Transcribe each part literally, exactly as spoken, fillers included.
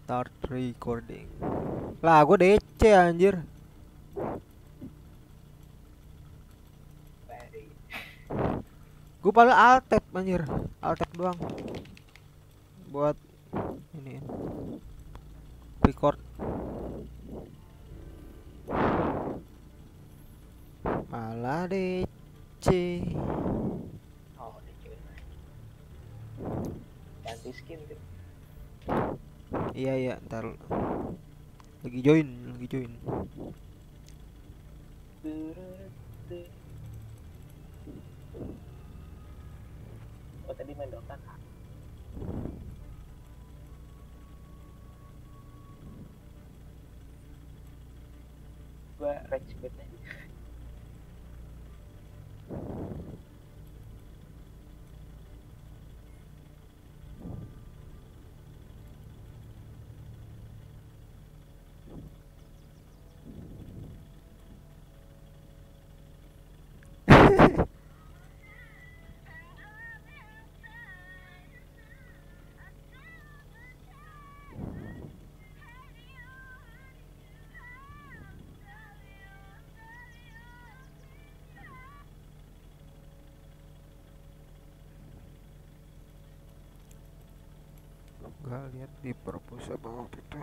Start recording. Lah, gue D C anjir. Gue paling alt tab anjir. Alt tab doang. Buat ini record. Malah D C. Oh, D C. Ganti skin tuh. Iya iya, ntar lagi join, lagi join. Oh, tadi main Dota kan? Gua rage quitnya. Gak lihat di perpus apa waktu itu.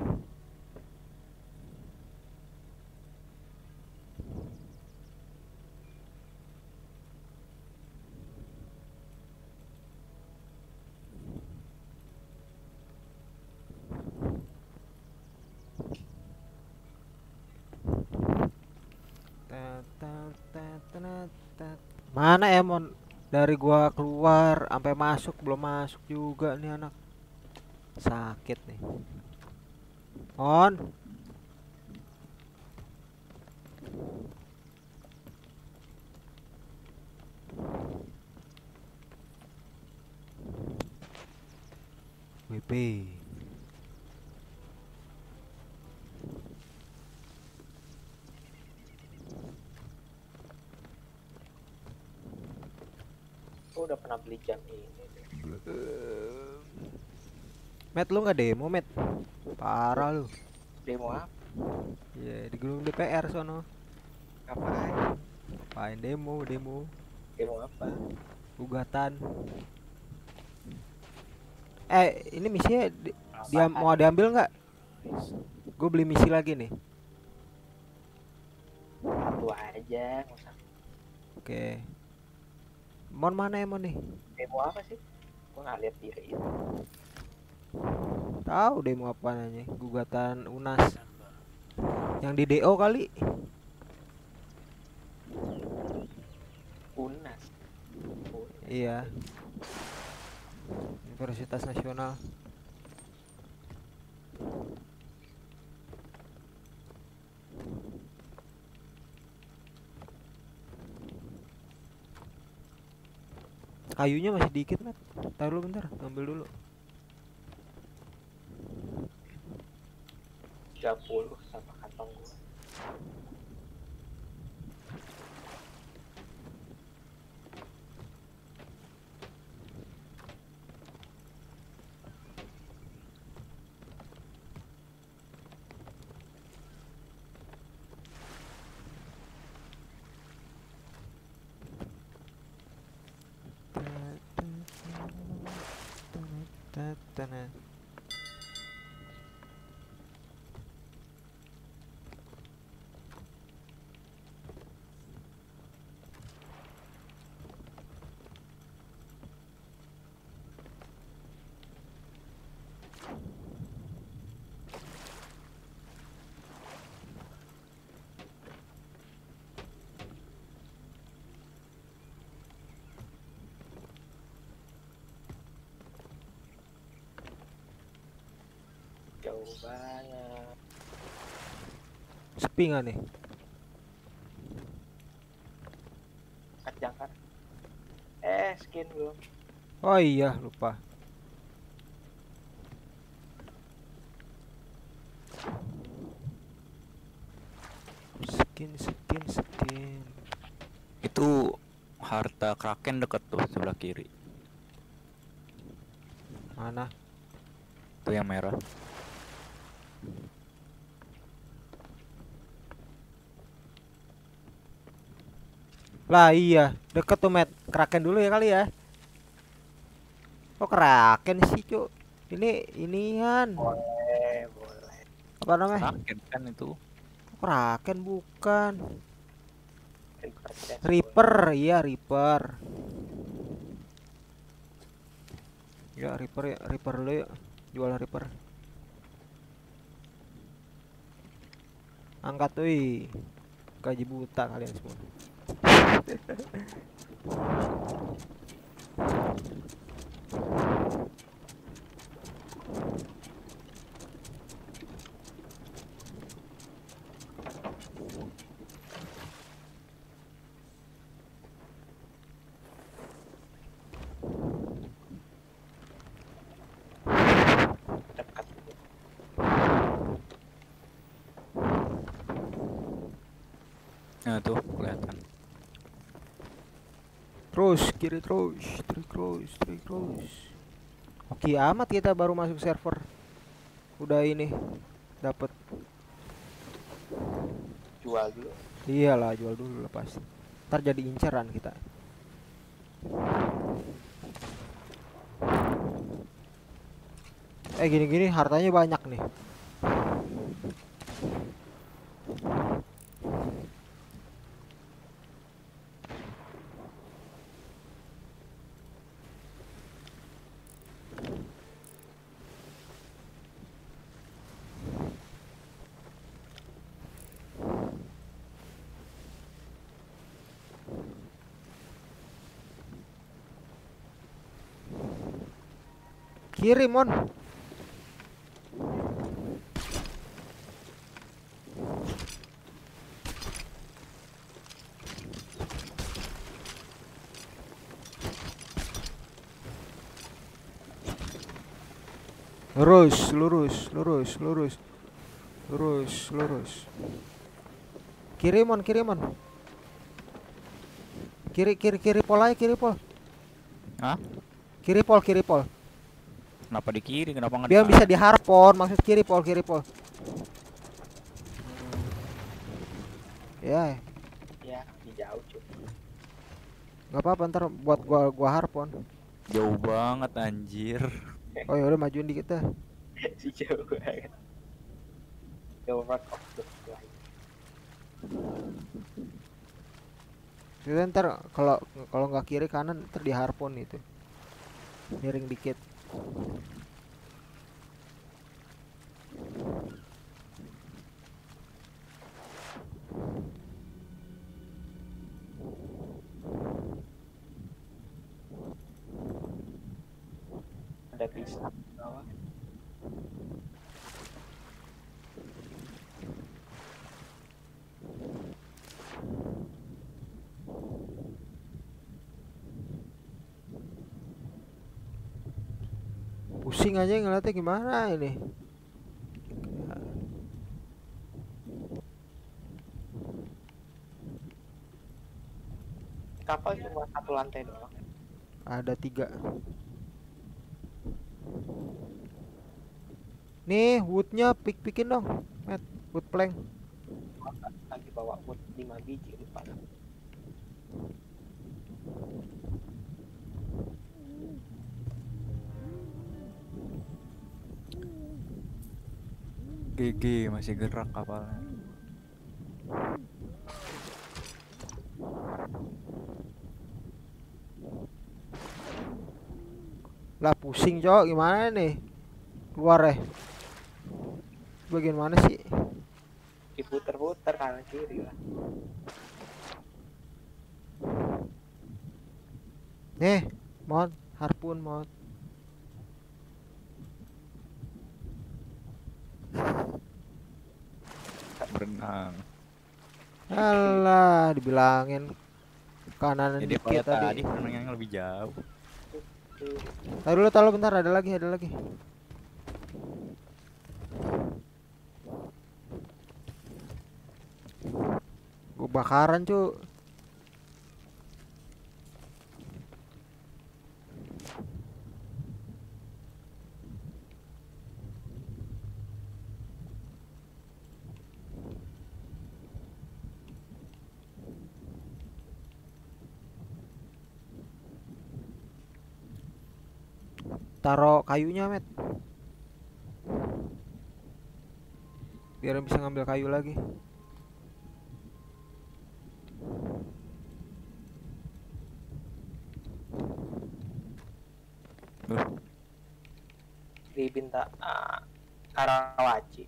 Mana Emon? Dari gua keluar sampai masuk belum masuk juga nih anak. Sakit nih. On. W P. Gua udah pernah beli jam ini. Met, lu nggak demo, Met? Parah lu. Demo apa? Ya, di gedung D P R sono. Ngapain? Ngapain demo, demo. Demo apa? Gugatan. Eh, ini misinya di, dia Apaan? mau diambil nggak? Gue beli misi lagi nih. Satu aja, nggak usah. Oke. Mon mana Emon nih? Demo apa sih? Gua nggak lihat diri itu. Tahu demo apa nanya? Gugatan U N A S. Yang di D O kali. U N A S. Iya. Universitas Nasional. Kayunya masih dikit, Mat. Taruh dulu bentar, ambil dulu. tiga puluh sama kantong gua. Jauh banget. Sepi nggak nih? Kacang kan? Eh, skin belum. Oh iya, lupa. Skin, skin, skin. Itu harta Kraken dekat tuh sebelah kiri. Mana? Tuh yang merah. Lah iya, deket tuh Matt. Kraken dulu ya kali ya. Oh Kraken sih cuk. Ini inian. Boleh, boleh. Apa namanya? Kraken kan itu. Kraken bukan. Reaper chest, Reaper, iya Reaper. Ya Reaper ya, Reaper dulu yuk. Jual Reaper. Angkat tuh. Gaji buta kalian semua. boleh. Dekat. Nah tuh kelihatan. Terus kiri terus, terus terus, terus terus. Oke amat kita baru masuk server. Udah ini dapat. Jual dulu. Iyalah jual dulu lah pasti. Ntar jadi inceran kita. Eh gini-gini hartanya banyak nih. Kiri mon. Lurus, lurus, lurus, lurus. Lurus, lurus. Kiri mon, kiri mon. Kiri, kiri, kiri pol aja, kiri pol. Hah? Kiri pol, kiri pol. Kenapa di kiri? Kenapa nggak di Biar bisa kanan? diharpon, maksud kiri pol, kiri pol. Ya, Ya, di jauh cuy. nggak apa-apa ntar buat gua gua harpon. Jauh banget anjir. Oh ya udah majuin dikit dah. Si jauh banget. The work of the fly. Kita ntar kalau kalau nggak kiri kanan ntar di harpon itu. Miring dikit. Ada pisang di bawah. Pusing aja ngeliatnya gimana ini. Kapal cuma satu lantai doang. Ada tiga. Nih woodnya pik-pikin dong, Matt. Wood plank. Lagi bawa wood lima biji lupa. G G masih gerak kapalnya. Lah pusing cok, gimana nih? Keluar ya. Bagian mana sih? Diputer-puter kanan kiri lah. Nih, mod harpun mod. Berenang. Alah, dibilangin kanan Jadi dikit pada tadi. tadi berenang yang lebih jauh. Taruh dulu, taruh bentar, ada lagi, ada lagi. Gua bakaran, cu. taruh kayunya, Met. Biar bisa ngambil kayu lagi. Duh, Di Binta ah, Karawaci.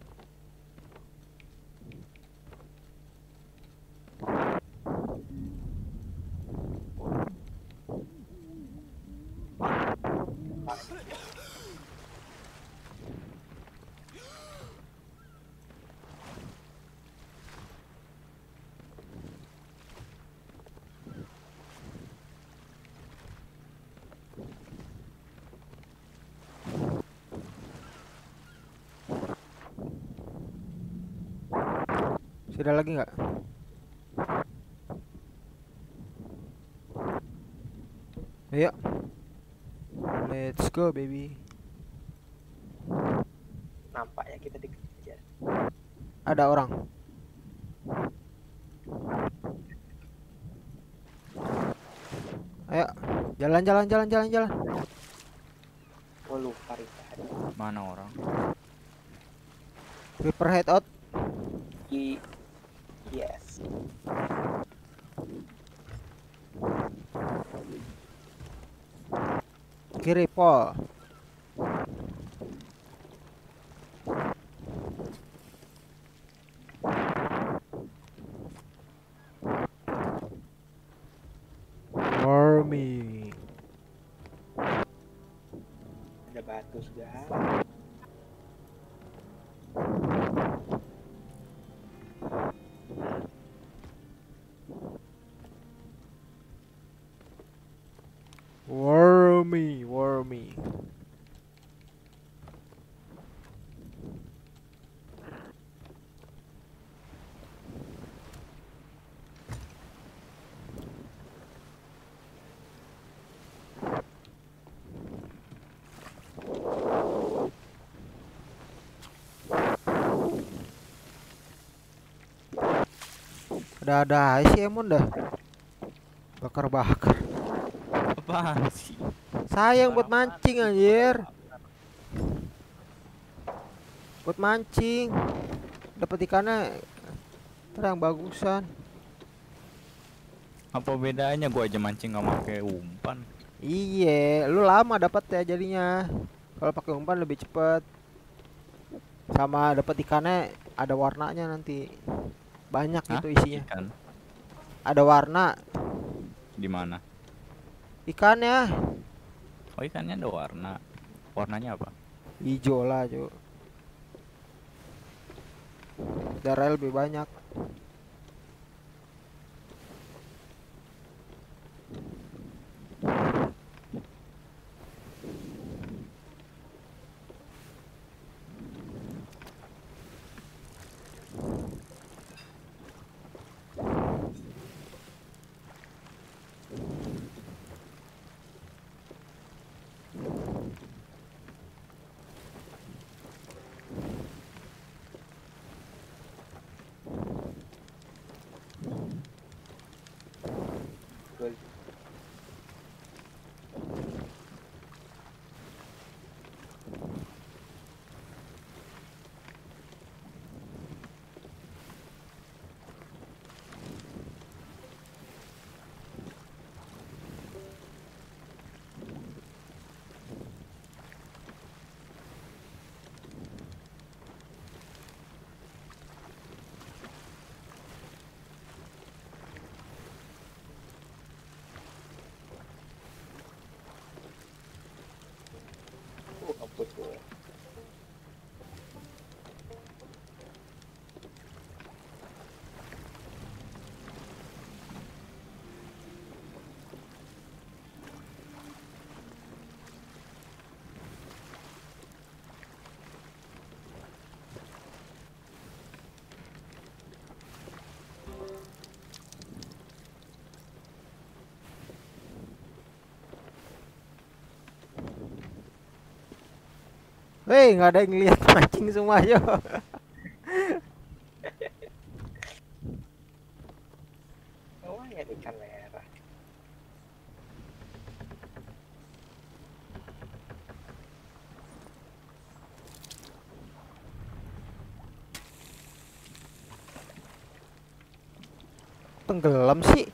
Sudah lagi nggak? Ayo. Let's go, baby. Nampaknya kita dikejar. Ada orang. Ayo, jalan jalan jalan jalan jalan. Oh lupa Rita. mana orang? Creeper head out. I yes. Kiri pol. Wormy. Ada batu segala. Wormy, wormy. Ada-ada aja sih Emon dah. Bakar-bakar. Apaan sih? Sayang buat mancing anjir. Buat mancing. Dapat ikannya terang bagusan. Apa bedanya gua aja mancing nggak pakai umpan? Iya, lu lama dapat ya jadinya. Kalau pakai umpan lebih cepet. Sama dapat ikannya ada warnanya nanti. Banyak Hah? gitu isinya. Ikan Ada warna di mana? ikannya. Oh, ikannya ada warna. Warnanya apa? Hijau lah, Cuk. Darah lebih banyak. Gua oh, ampun gua. Hei, nggak ada yang ngeliat mancing semua yo. Lumayan ikan merah. tenggelam sih?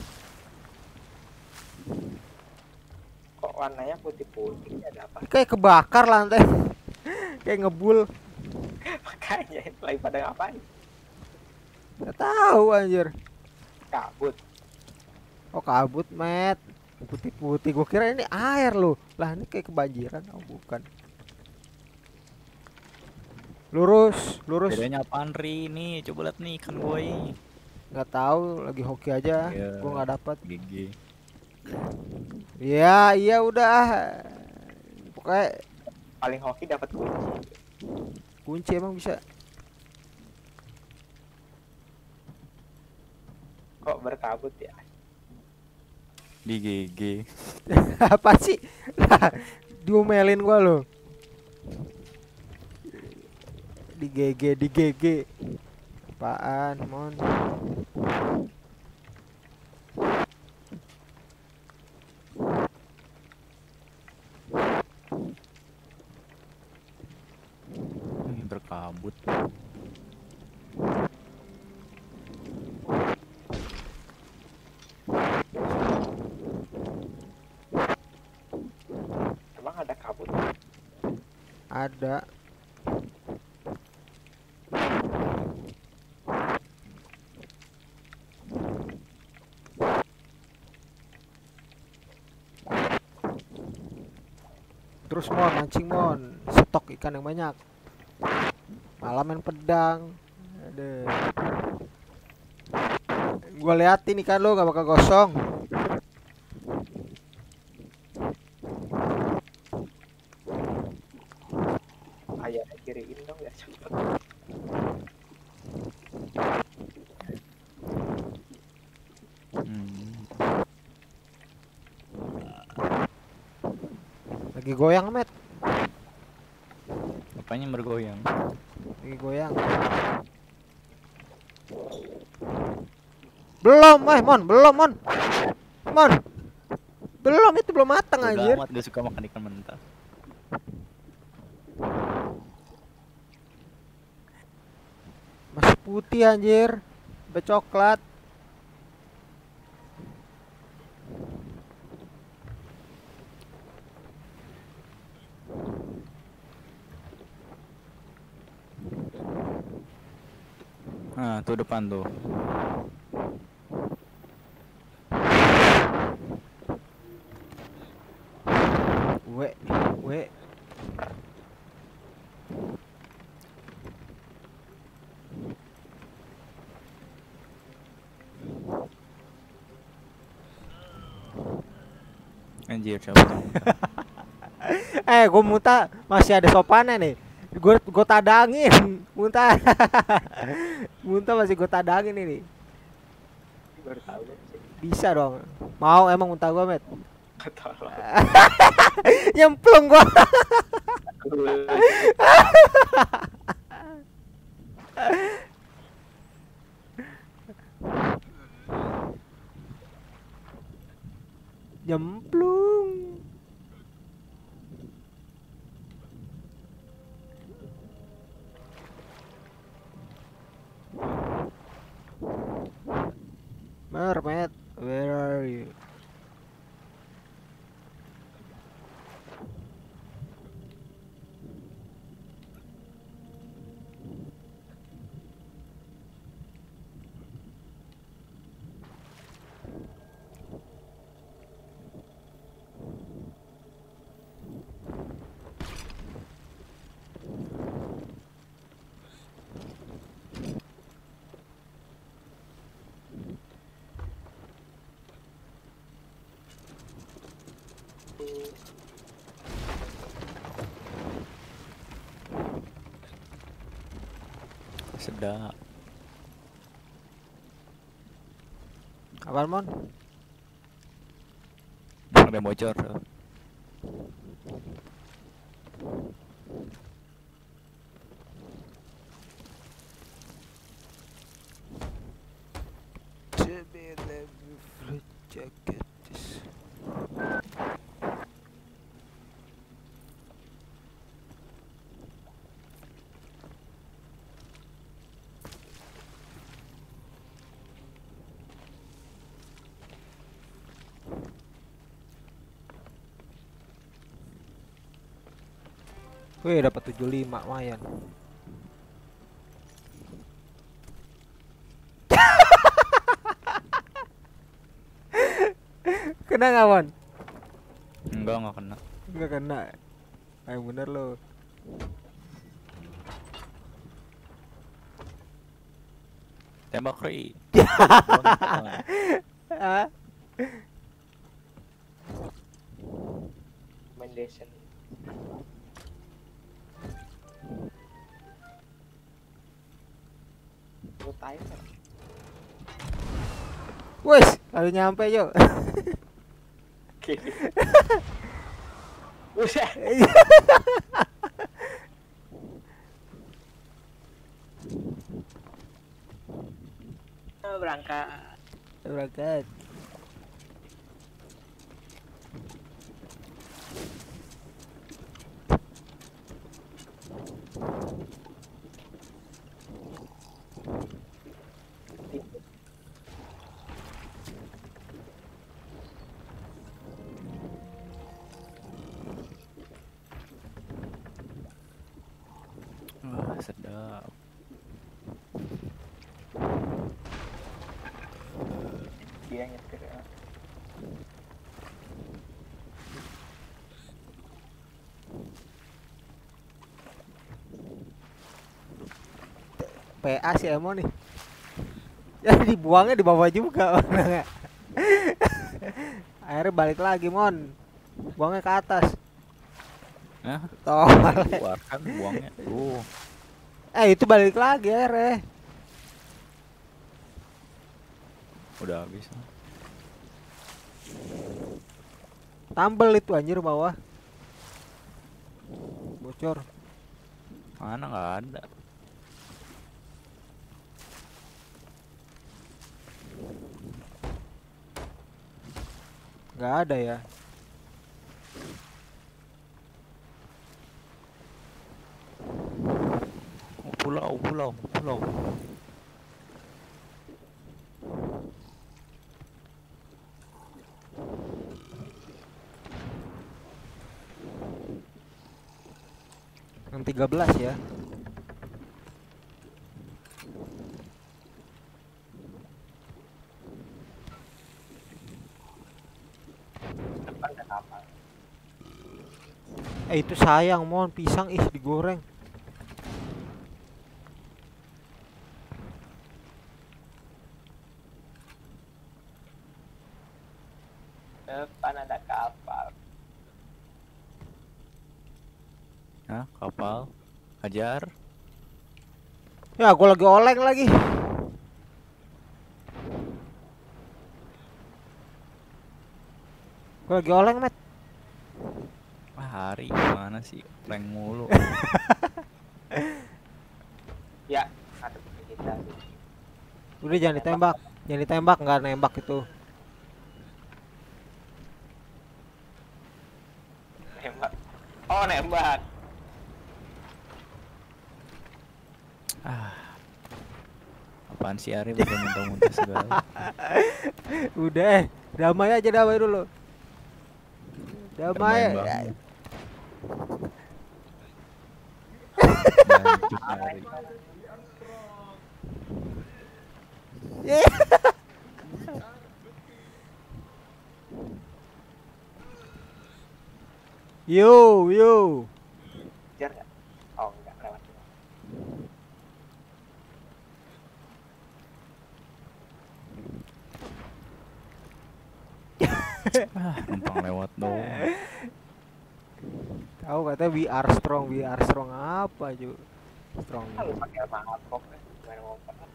Kok warnanya putih-putih? Ada apa? Kayak kebakar lantai. Kayak ngebul. Makanya lagi pada ngapain? Gak tahu anjir. Kabut. Oh kabut met. Putih-putih. Gue kira ini air loh. Lah ini kayak kebanjiran. Oh bukan. Lurus, lurus. Bedanya apaan Ri? Nih, coba lihat nih ikan gue ini. Nggak tahu, lagi hoki aja. Iya. Gue nggak dapat. G G. Iya, iya udah. Pokoknya Paling hoki dapat kunci. kunci emang bisa. Kok berkabut ya? Di G G. Apa sih? Lah, diomelin gua loh. Di G G, di G G. Apaan, mon? Hmm, berkabut. Emang ada kabut? Ada. Terus mon, mancing mon, stok ikan yang banyak. Malam main pedang. Aduh. Gua liatin ikan lo gak bakal gosong. Ayahnya kiriin dong ya cepet. Hmm. Lagi goyang met. Apanya bergoyang? Lagi goyang. Belum, eh mon, belum mon. Mon. Belum, itu belum matang Udah anjir. amat gak suka makan ikan mentah. Masih putih anjir. Sampai coklat. Nah, tuh depan tuh. We, we. Anjir, siapa tuh? Eh, gue muntah masih ada sopannya nih. Gue gue tadangin, muntah. Muntah masih gue tadangin ini. Baru tahu deh sih. Bisa dong. Mau emang muntah gue met. Tolong. Nyemplung gue. Nyemplung. Mermaid, where are you? Sedap. Apaan mon? Ada yang bocor. Wih, dapat tujuh puluh lima lumayan. Kena nggak, Mon? Enggak, enggak kena. Nggak kena. Ayo bener lo. Tembak Ri. Ah, Recommendation. Lu timer. wes, baru nyampe yuk. Oke. Buset. Berangkat. Berangkat. Wah, sedap. Dia nyetir ya. P A si Emo nih. Ya dibuangnya di bawah juga. Akhirnya balik lagi, Mon. Buangnya ke atas. Nah, Tolol. keluarkan buangnya. Tuh. Eh, itu balik lagi akhirnya. Udah habis. Tambel itu anjir bawah. Bocor. Mana nggak ada. Nggak ada ya. Oh, pulau, pulau, pulau. Yang tiga belas ya. Depan ada kapal. Eh, itu sayang, Mon, pisang ih digoreng. Depan ada kapal. Nah, kapal. Hajar. Ya, gua lagi oleng lagi. Gua lagi oleng, Met. Ah, hari gimana sih? Rank mulu. Ya, ada kita. Udah jangan ditembak. Jangan ditembak, nggak nembak itu. Nembak. Oh, nembak. Ah. Apaan sih Ari udah muntah-muntah segala. Udah, eh, damai aja, damai dulu. Damai. Bermain banget. Lanjut, Ari. Yeah. Yo, yo. Jar nggak? Oh, enggak lewat. Ah, numpang lewat doang. Tahu katanya we are strong, we are strong apa juga? Strong. Kalau pakai mangkok kan gimana mau pakai?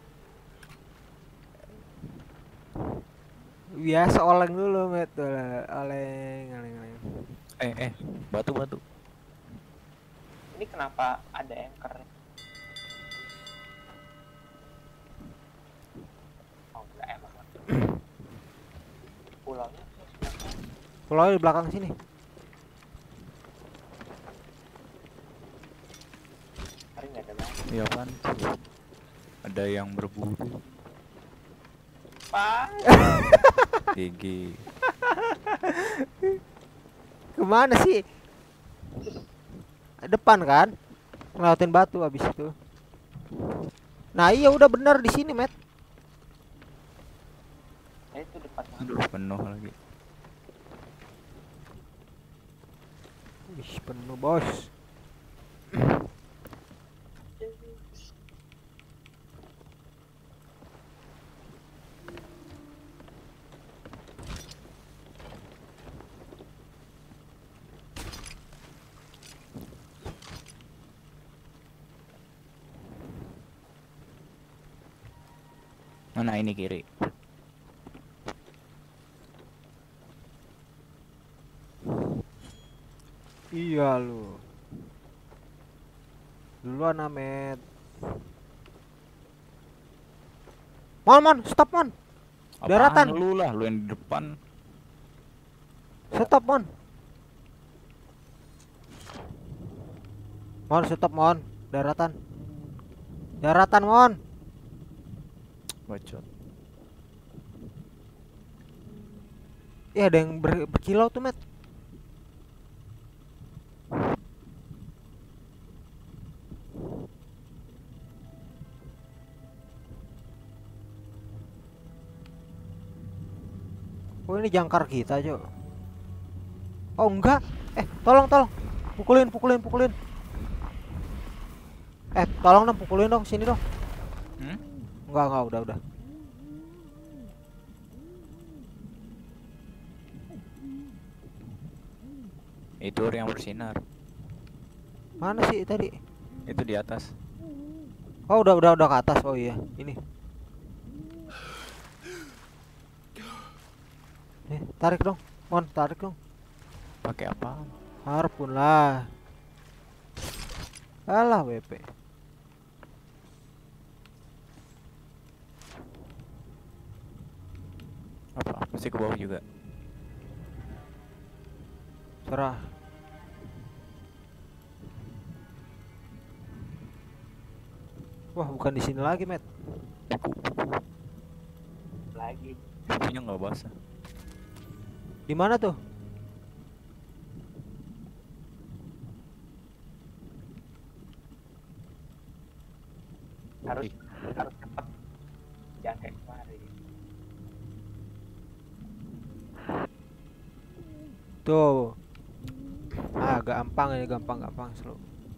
Biasa oleng dulu, Met. Oleng, oleng, oleng. Eh, eh, batu, batu. Ini kenapa ada anchor? Oh, enggak emang. Pulaunya Pulau di belakang sini. hari nggak ada banget. Iya kan tuh. Ada yang berburu. Pak. G G. Kemana sih? depan kan, ngelewatin batu habis itu. Nah iya udah bener di sini Matt. Eh itu depan. Aduh, penuh lagi. Wih penuh bos. Mana ini kiri? Iya lu. Duluan Amet. Mon mon stop mon. Daratan. Apaan lu lah, lu yang di depan. Stop mon. Mon stop mon. Daratan. Daratan mon. Bacot. Iya ada yang ber berkilau tuh Matt. Oh ini jangkar kita Jo. Oh enggak. Eh tolong tolong. Pukulin pukulin pukulin. Eh tolong dong pukulin dong sini dong. Hmm? Enggak enggak udah udah. Itu orang yang bersinar. Mana sih tadi? Itu di atas. Oh udah udah udah ke atas. Oh iya ini. Eh tarik dong. Mon tarik dong. Pakai apa? Harpun lah. Alah W P. Apa? Masih ke bawah juga. Serah. Wah bukan di sini lagi Matt. Buku, buku. Lagi. Bukunya nggak basah. Di mana tuh? Harus harus cepat. Jangan kayak kemarin. Tuh. Ah gampang ini gampang gampang slow.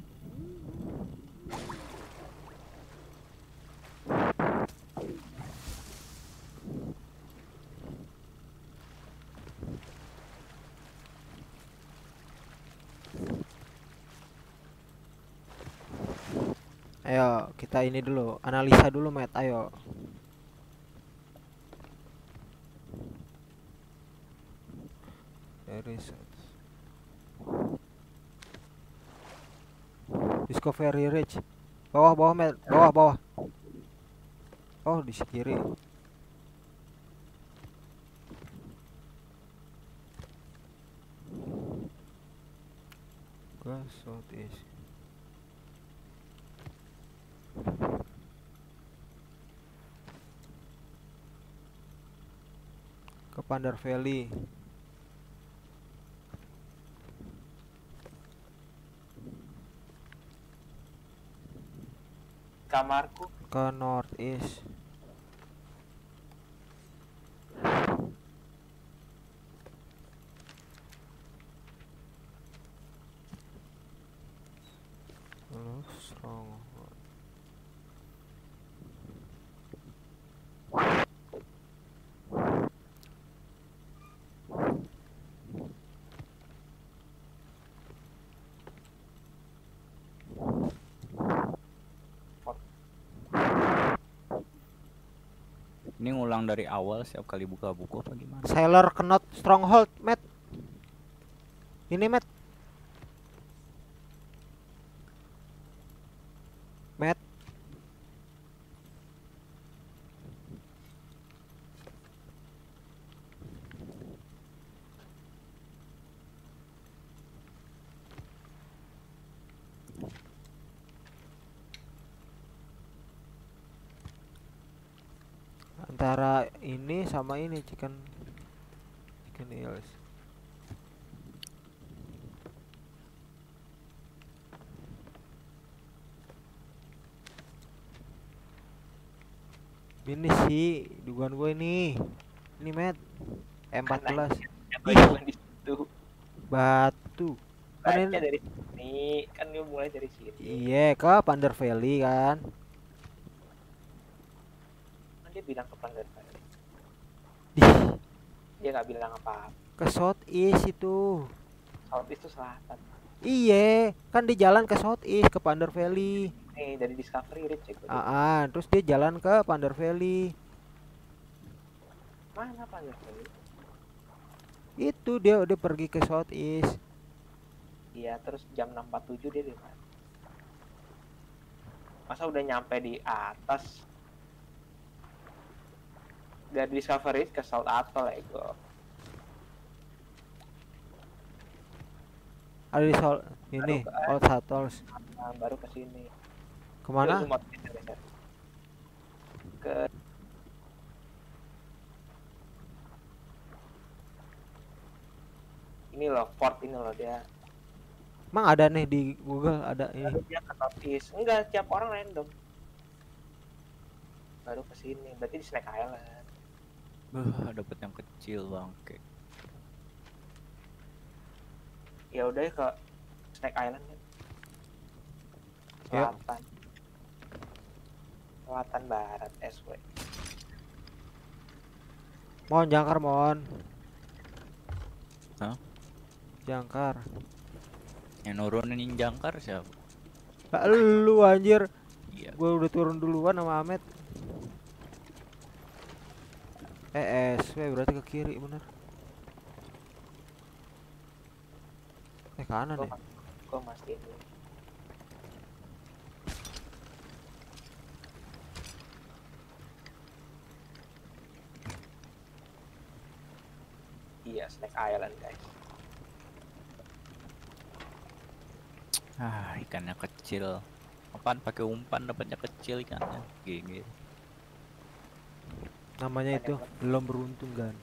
Ayo kita ini dulu analisa dulu Matt. Ayo. Research. Discovery Ridge. Bawah bawah Matt. Bawah bawah. Oh di kiri. Ke southeast. Ke Pandar Valley. Kamarku. Ke northeast. Lalu stronghold. Ini ngulang dari awal setiap kali buka buku apa gimana? Sailor Knot Stronghold, Matt. Ini, Matt. Matt. Antara ini sama ini chicken chicken hills. Ini sih dugaan gue ini. Ini met M empat belas. Yang gue cuma di situ. Batu. Kan Baca ini dari sini, kan dia mulai dari sini. iya ke Pander Valley kan. Kan dia bilang ke Pander Valley. Di Dia nggak bilang apa-apa. ke Southeast itu. South itu selatan. Iya, kan di jalan ke Southeast ke Pander Valley. Nih dari Discovery Ridge ya gue. Ah, ah, terus dia jalan ke Pander Valley. Mana Pander Valley? Itu dia udah pergi ke Southeast. Iya, terus jam enam empat puluh tujuh dia di mana? Masa udah nyampe di atas? Dari Discovery Ridge ke South Atoll ya gue. Ada di Sol ini Baru ke- Old Sattles. Nah, baru ke sini. Kemana? Ke Lumot, geser, geser. Ke ini loh, Fort ini loh dia. Emang ada nih di Google ada ini. Baru dia ke Northeast. Enggak, tiap orang random. Baru ke sini, berarti di Snake Island. Bah, dapet yang kecil bangke. Ya udah ke Snake Island ya. Ya. Selatan. Selatan barat S W. Mohon jangkar mohon. Hah? Jangkar. Yang nurunin jangkar siapa? Lah lu anjir. Iya. Gue udah turun duluan sama Ahmed. Eh S W berarti ke kiri bener. Eh kanan Gue ya. gue mastiin dulu. Iya, Snake Island guys. Ah, ikannya kecil. Apaan pakai umpan dapatnya kecil ikannya. Gini. Namanya itu belum beruntung kan.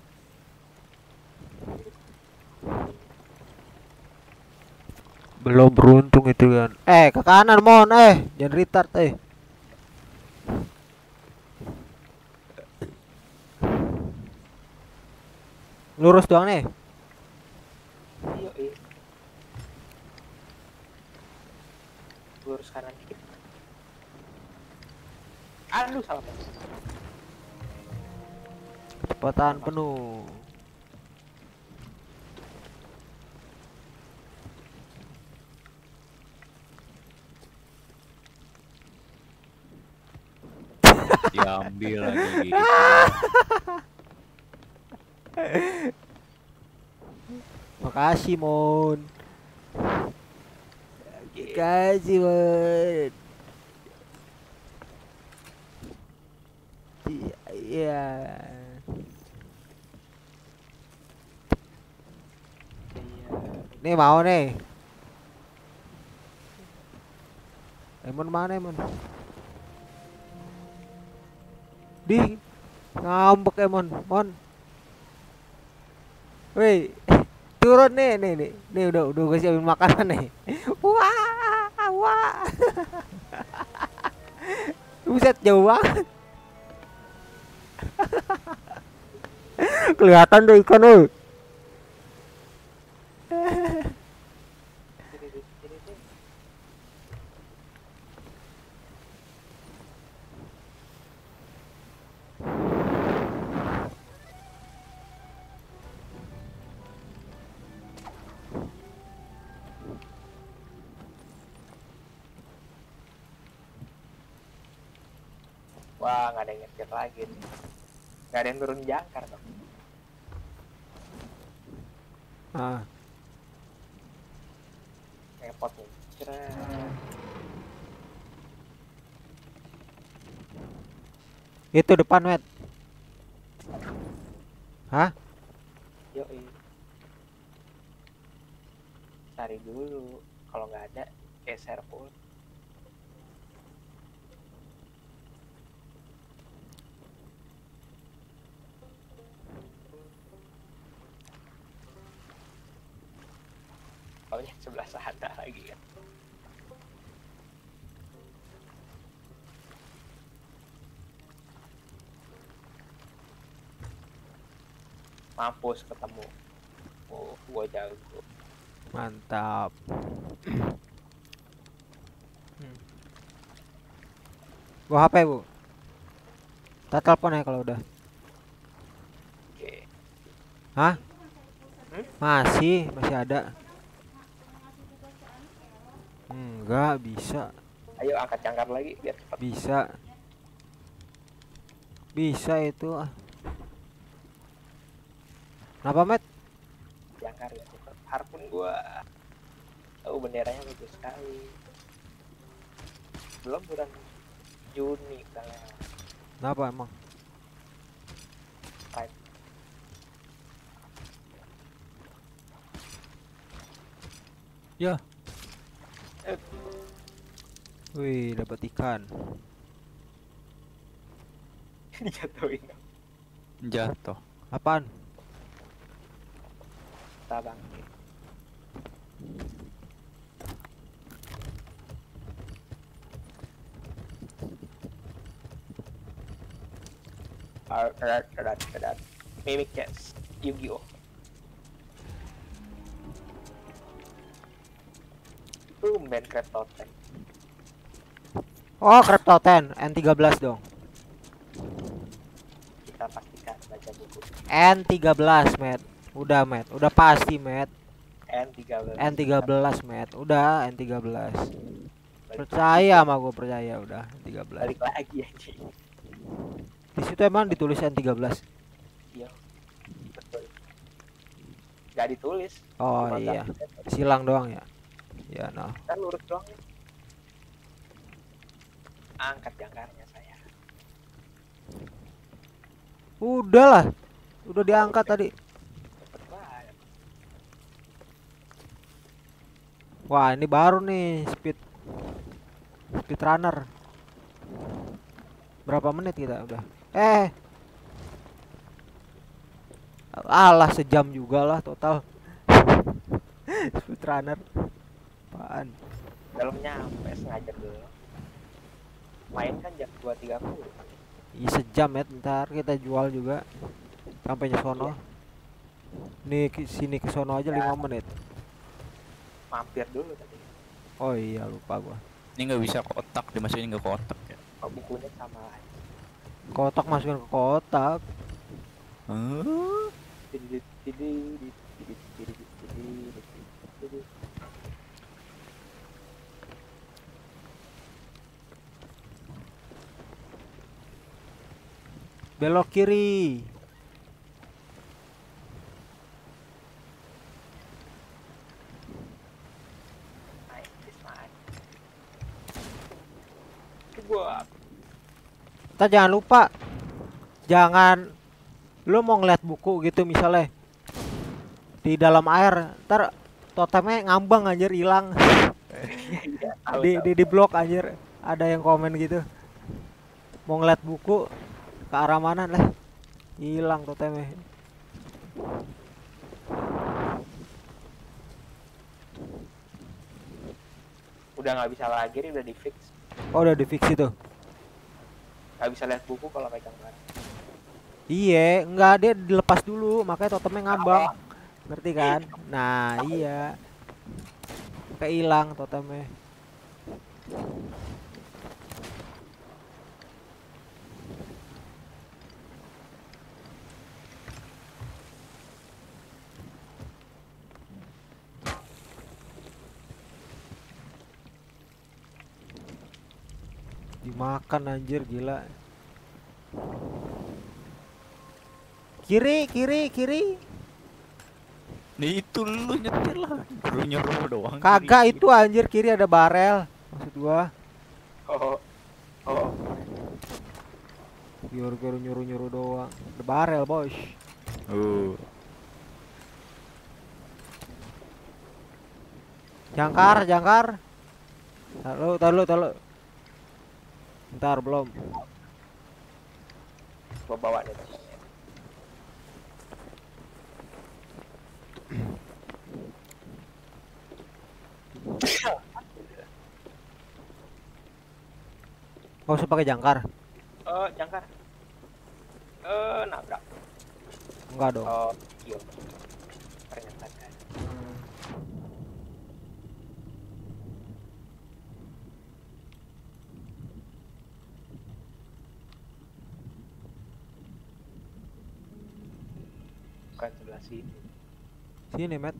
Belum beruntung itu kan. Eh ke kanan mon eh jangan retard eh. Lurus doang nih. Iya, iya. Lurus kanan dikit. Aduh, salah. Kecepatan penuh. Diambil lagi. Makasih mon. Makasih mon. Iya. Nih mau nih. Emon mana Emon? Di ngambek Emon, Mon. Woi, turun nih, nih, nih, nih udah udah gue siapin makanan nih. Wah, wah. Buset jauh banget. Kelihatan tuh ikan tuh. Wah, nggak ada yang nyetir lagi nih. Nggak ada yang turun jangkar dong. Ah, Repot nih. Keren. itu depan Met. Hah? Yoi. Cari dulu. Kalau nggak ada, geser pun. Kalau yang sebelah sana lagi kan. Mampus ketemu. Oh, gua jago. Mantap. Hmm. Gua H P, Bu. Kita telepon ya kalau udah. Oke. Hah? Hmm? Masih, masih ada. Enggak bisa. Ayo angkat jangkar lagi biar cepat. Bisa. Bisa itu. ah. Kenapa, Met? Jangkar ya cepat. Harpun gua. Oh, benderanya bagus sekali. Belum bulan Juni kalian. Kenapa emang? Right. Ya, Eh, Wih, dapat ikan. dijatuhin. jatuh. Apaan? Tabang. Rat, rat, rat. Mimic Chess. Yu-Gi-Oh. Tumben Kreptoten. Oh, Cryptoten N tiga belas dong. Kita pastikan baca buku. N tiga belas, Met. Udah, Met. Udah pasti, Met. N tiga belas. N tiga belas, Met. Udah N tiga belas. Percaya sama gue, percaya udah N tiga belas. Balik lagi anjing. Di situ emang ditulis N tiga belas. Iya. Betul. Gak ditulis. Oh Cuma iya. gambar. Silang doang ya. Ya, nah. Kan lurus doang ya. Angkat jangkarnya saya. Udah lah. Udah diangkat tadi. Cepet banget. Wah, ini baru nih speed speed runner. Berapa menit kita udah? Eh. Alah, sejam juga lah total. Speed runner. Apaan? Belum nyampe sengaja dulu. Main kan jam dua tiga puluh. Iya, sejam ya, ntar kita jual juga sampai sono. Nih ke sini ke sono aja lima menit. Mampir dulu tadi. Oh iya, lupa gua. Ini nggak bisa kotak, dimasukin ke kotak ya. Oh, bukunya sama aja. Kotak masukin ke kotak. Huh? Tidit, tidit, tidit, tidit, tidit, tidit. Belok kiri. Nice, this one. Itu gua Kita jangan lupa, jangan lu mau ngeliat buku gitu misalnya di dalam air, ntar totemnya ngambang anjir, hilang. tahu, di, tahu. di di blok anjir, ada yang komen gitu. Mau ngeliat buku ke arah mana lah, hilang totemnya. Udah nggak bisa lagi, udah di fix. Oh, udah di fix itu. Nggak bisa lihat buku kalau megang barang. Iya, enggak, dia dilepas dulu, makanya totemnya ngambang. Ngerti kan? Nah, iya. Kayak hilang totemnya. Dimakan anjir, gila. Kiri, kiri, kiri. Nih itu lu nyetir lah, nyuruh nyuruh doang. Kagak, kiri. itu anjir, kiri ada barel. Maksud gua. Oh, oh, Nyuruh nyuruh nyuruh doang. Ada barel, bos. Uh, Jangkar, jangkar. Taruh, taruh, taruh. Bentar, belum. gua bawa nih. Gak usah pakai jangkar. Oh, jangkar. Eh, nabrak. Enggak dong. Oh, iya. Pernyataan kan. Bukan sebelah sini. Sini, Met.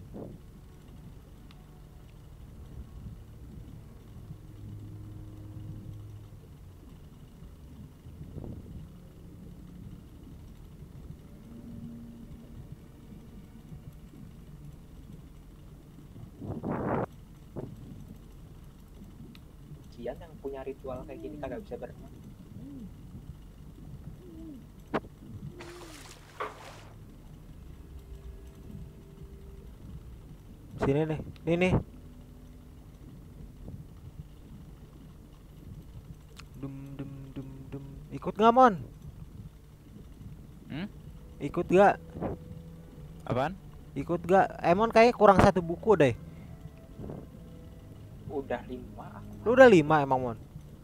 Kian yang punya ritual kayak gini kagak bisa berenang. Sini nih. Nih nih. Dum dum dum dum. Ikut nggak, Mon? Hmm? Ikut gak? Apaan? Ikut gak? Emon kayak kurang satu buku deh. Udah lima. Lu udah lima emang, Mon?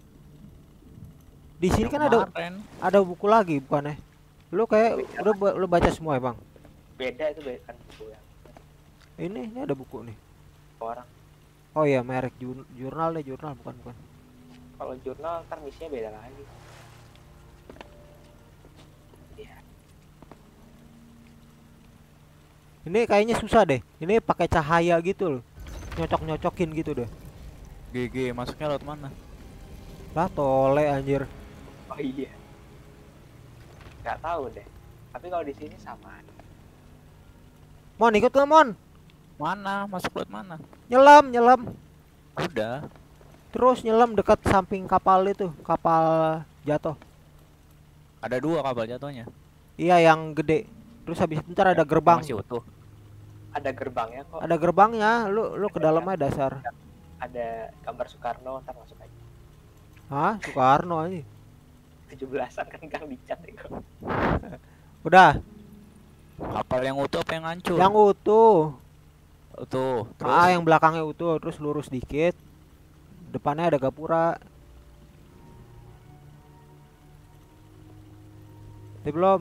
Di sini Yang kan ada kemarin. ada buku lagi bukannya? Lu kayak udah ba- lu baca semua emang? Beda itu beda kan buku yang Ini ini ada buku nih. orang. Oh iya, merek jur- jurnal deh, jurnal bukan bukan. Kalau jurnal ntar misinya beda lagi. Iya. Ini kayaknya susah deh. Ini pakai cahaya gitu loh. Nyocok-nyocokin gitu deh. G G masuknya lewat mana? Lah tole anjir. Oh iya. Nggak tahu deh. Tapi kalau di sini sama. Mon ikut gak, Mon? Mana? Masuk lewat mana? Nyelam, nyelam. Udah. Terus nyelam dekat samping kapal itu, kapal jatuh. Ada dua kapal jatuhnya. Iya, yang gede. Terus habis itu ntar ada gerbang. Masih utuh. Ada gerbangnya kok. Ada gerbangnya, lu lu ke dalamnya dasar. Ada gambar Soekarno, ntar masuk aja. Hah? Soekarno aja. tujuh belasan kan Kang dicat itu. Udah, Kapal yang utuh apa yang hancur? yang utuh. utuh. Terus Ah, yang belakangnya utuh, terus lurus dikit. Depannya ada gapura. Udah belum?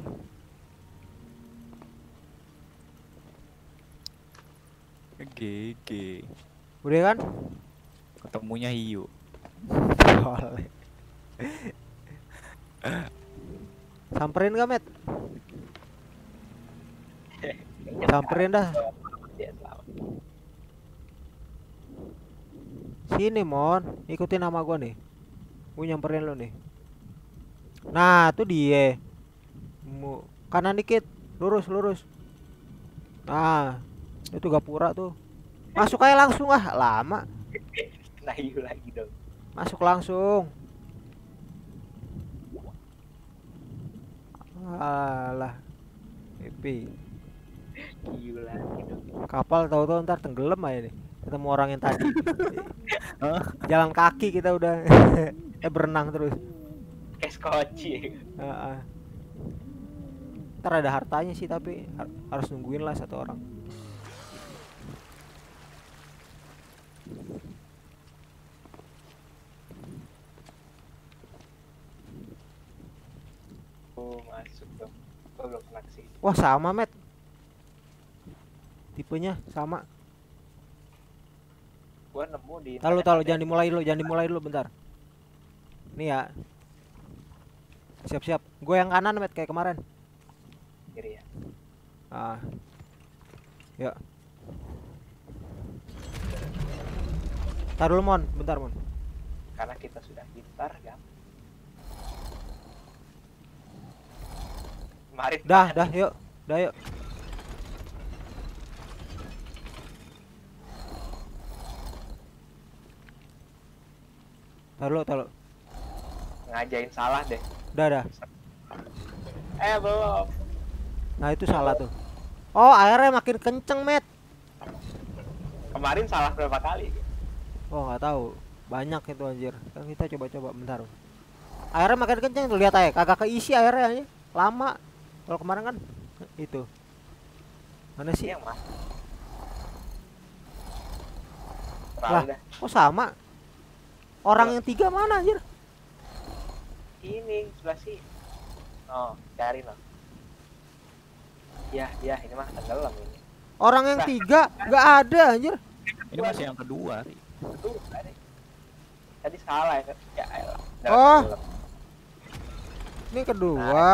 G G. Udah kan? Ketemunya hiu. Boleh. Samperin gak, Met? Samperin dah. Dia selamat. Sini, Mon. Ikutin nama gua nih. Gua nyamperin lu nih. Nah, tuh dia. Mu kanan dikit. Lurus, lurus. Nah, itu gapura tuh. Masuk aja langsung ah, lama. Kena hiu lagi dong. Masuk langsung. Alah. Pipi. Hiu lagi dong. Kapal tahu-tahu ntar tenggelam aja nih. Ketemu orang yang tadi. Hah? Jalan kaki kita udah. Eh berenang terus. Kayak skoci. Heeh. Ntar ada hartanya sih tapi har- harus nungguin lah satu orang. Oh, masuk dong. Gua belum pernah kesini. Wah sama, Met. Tipenya sama. Gua nemu di Tahu internet tahu ada jangan dimulai dulu, jangan dimulai dulu bentar. Nih ya. Siap-siap. Gue yang kanan, Met, kayak kemarin. kiri ya. Ah. Yuk. Tar dulu, Mon, bentar, Mon. Karena kita sudah pintar kan. Kemarin Dah, makan dah, yuk. Dah, yuk. Tar dulu, tar dulu. ngajain salah deh. Dah, dah. Eh belum. Nah, itu salah tuh. Oh, airnya makin kenceng, Met. Kemarin salah berapa kali? Oh, nggak tahu. Banyak itu anjir. Kan kita coba-coba bentar. Airnya makin kenceng tuh, lihat aja. Kagak keisi airnya aja. Lama. Kalau kemarin kan itu. Mana Ini sih? yang mas. Lah. Terlalu dah. Kok sama? Orang yang tiga mana anjir? Ini sebelah sini. Oh, cari loh. Iya, iya, ini mah tenggelam ini. Orang yang Nah. tiga nggak ada anjir. Ini masih yang kedua, Ri. Tuh, tadi. Tadi salah ya. Ya, elah. Nggak Oh. tenggelam. Ini kedua.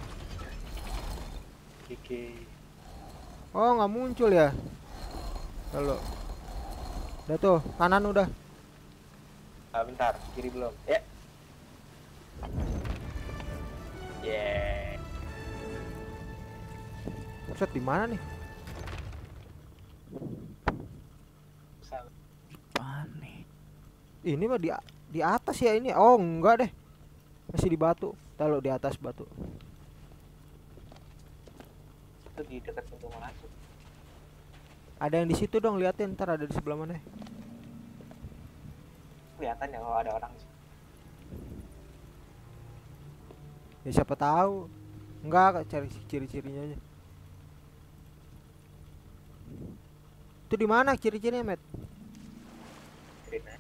Oke. Oh, nggak muncul ya. Kalau udah tuh, kanan udah. Ah, bentar, kiri belum. Ya. Yeah. Set di mana nih? Salah. Apaan nih? Ini mah di di atas ya ini. Oh, enggak deh. Masih di batu. Taruh di atas batu. Itu di dekat pintu masuk. Ada yang di situ dong, liatin ntar ada di sebelah mana. Kelihatan ya kalau ada orang di situ. Ya siapa tahu. Enggak, cari ciri-cirinya aja. Itu di mana ciri-cirinya, Met? Kirain.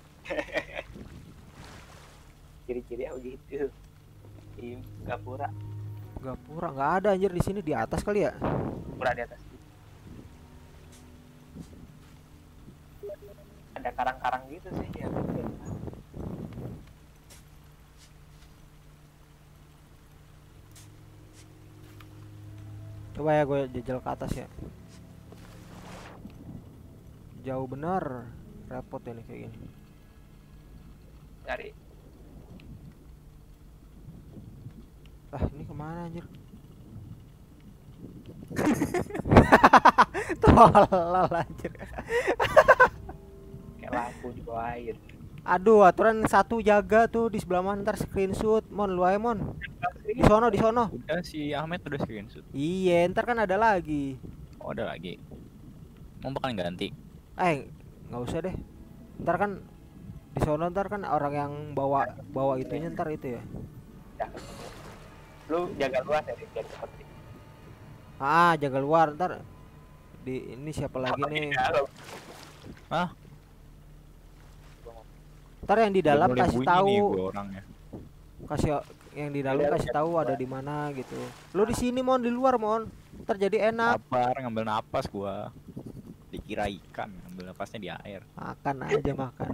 Ciri-ciri begitu. Di gapura, Gapura nggak ada anjir di sini, di atas kali ya. gapura di atas. Ada karang-karang gitu sih ya. Coba ya gue jajal ke atas ya. Jauh bener, repot ini kayak gini. Cari. Ah, ini kemana anjir? Tolol anjir. Kayak lampu di bawah air. Aduh, aturan satu jaga tuh di sebelah mana, ntar screenshot. Mon, lu aja mon. Di sono, di sono. Udah si Ahmed udah screenshot. Iya, ntar kan ada lagi. Oh, ada lagi. Mau bakal ganti. Eh, nggak usah deh. Ntar kan di sono ntar kan orang yang bawa bawa itunya ntar itu ya. Ya. Lu jaga luas ya biar cepet. Ah, jaga luar ntar. Di ini siapa lagi nih? Ah, Ntar yang di dalam udah mulai kasih bunyi tahu. nih gua orangnya. Kasih yang di dalam kasih tahu ada di mana gitu. Lu di sini mon, di luar mon. Ntar jadi enak. Sabar ngambil napas gua. Dikira ikan, ngambil napasnya di air. Makan aja makan.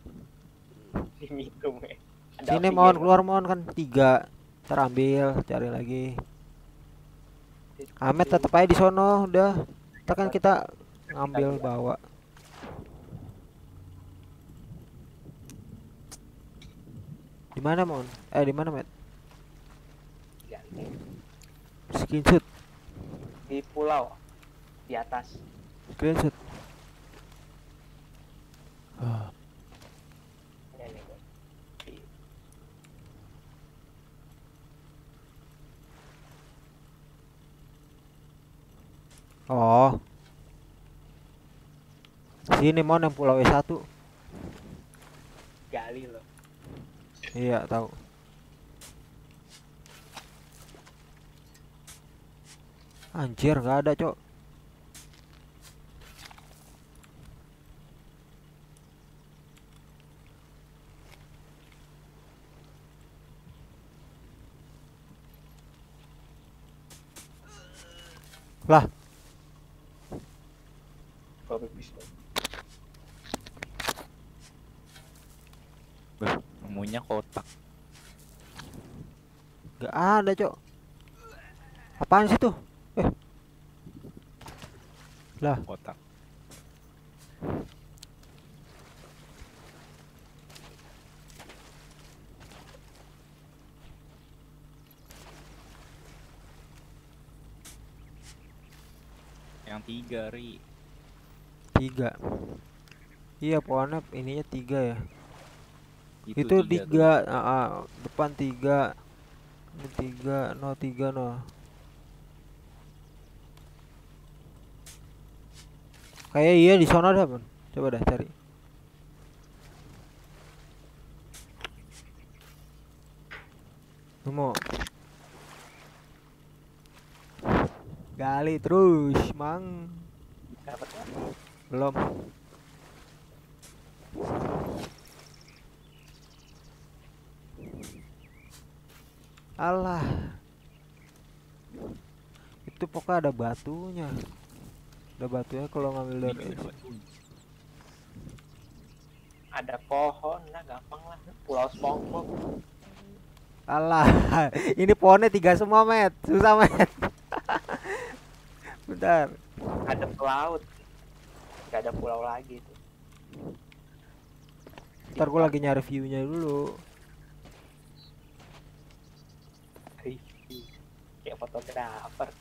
Minum ya. Ada Sini oksigen. mon, keluar mon kan tiga. Ntar ambil, cari lagi. Ahmed tetap aja di sono udah. Ntar kan kita ngambil bawa. Di mana mon? Eh di mana Met? Ya, Screenshot, di pulau di atas. screenshot. Ya, ini gua. Di- Oh. Sini mon yang pulau E satu. Gali loh. Iya, tahu. Anjir, nggak ada, Cok. Lah, Gua pipis loh. Beh, nemunya kotak. nggak ada, Cok. Apaan sih tuh? Eh. Lah, Kotak. Yang tiga, Ri. tiga. Iya, pohonnya ininya tiga ya. Itu, Itu tiga tuh. tiga, ah, ah, depan tiga, ini tiga, no tiga no. Kayak iya di sana dah, Bun. Coba dah cari. Nemu. Gali terus, Mang. Dapat kan? Belum. Alah. Itu pokoknya ada batunya. Ada batunya kalau ngambil Ini dari ada batu. Ada pohon, nah gampang lah. Pulau SpongeBob. Alah, ini pohonnya tiga semua, Met. Susah, Met. Bentar. Ada pelaut. Gak ada pulau lagi tuh. Ntar gue lagi nyari view-nya dulu. Review. Kayak fotografer.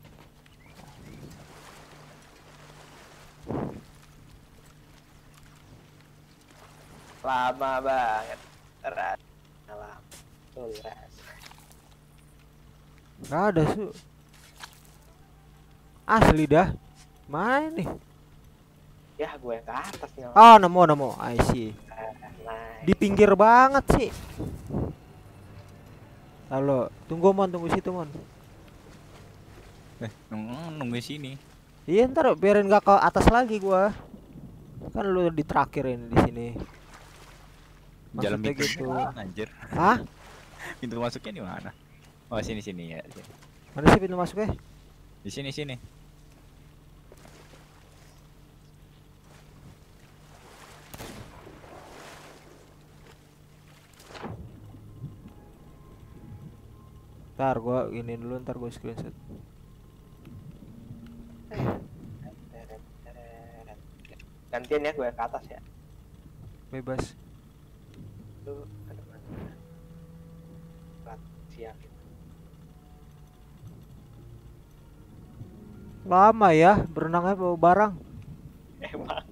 Lama banget. Terat. Lama. Tuh ras. Gak ada su. Asli dah. Mana nih? Ya gue yang ke atas nih. Oh, nemu nemu. I see. Nah, Di pinggir banget sih. Halo, tunggu Mon, tunggu situ Mon. Eh, nung- nunggu sini. Iya ntar biarin gak ke atas lagi gua. Kan lu di terakhir ini di sini. Jalan Maksudnya pintu gitu. mana, anjir. Hah? Pintu masuknya di mana? Oh, sini sini ya. Sini. Mana sih pintu masuknya? Di sini sini. Ntar gua ini dulu, ntar gua screenshot. gantian ya gue ke atas ya. Bebas. Lu ke depan. Plat siap. Lama ya berenangnya bawa barang. Emang.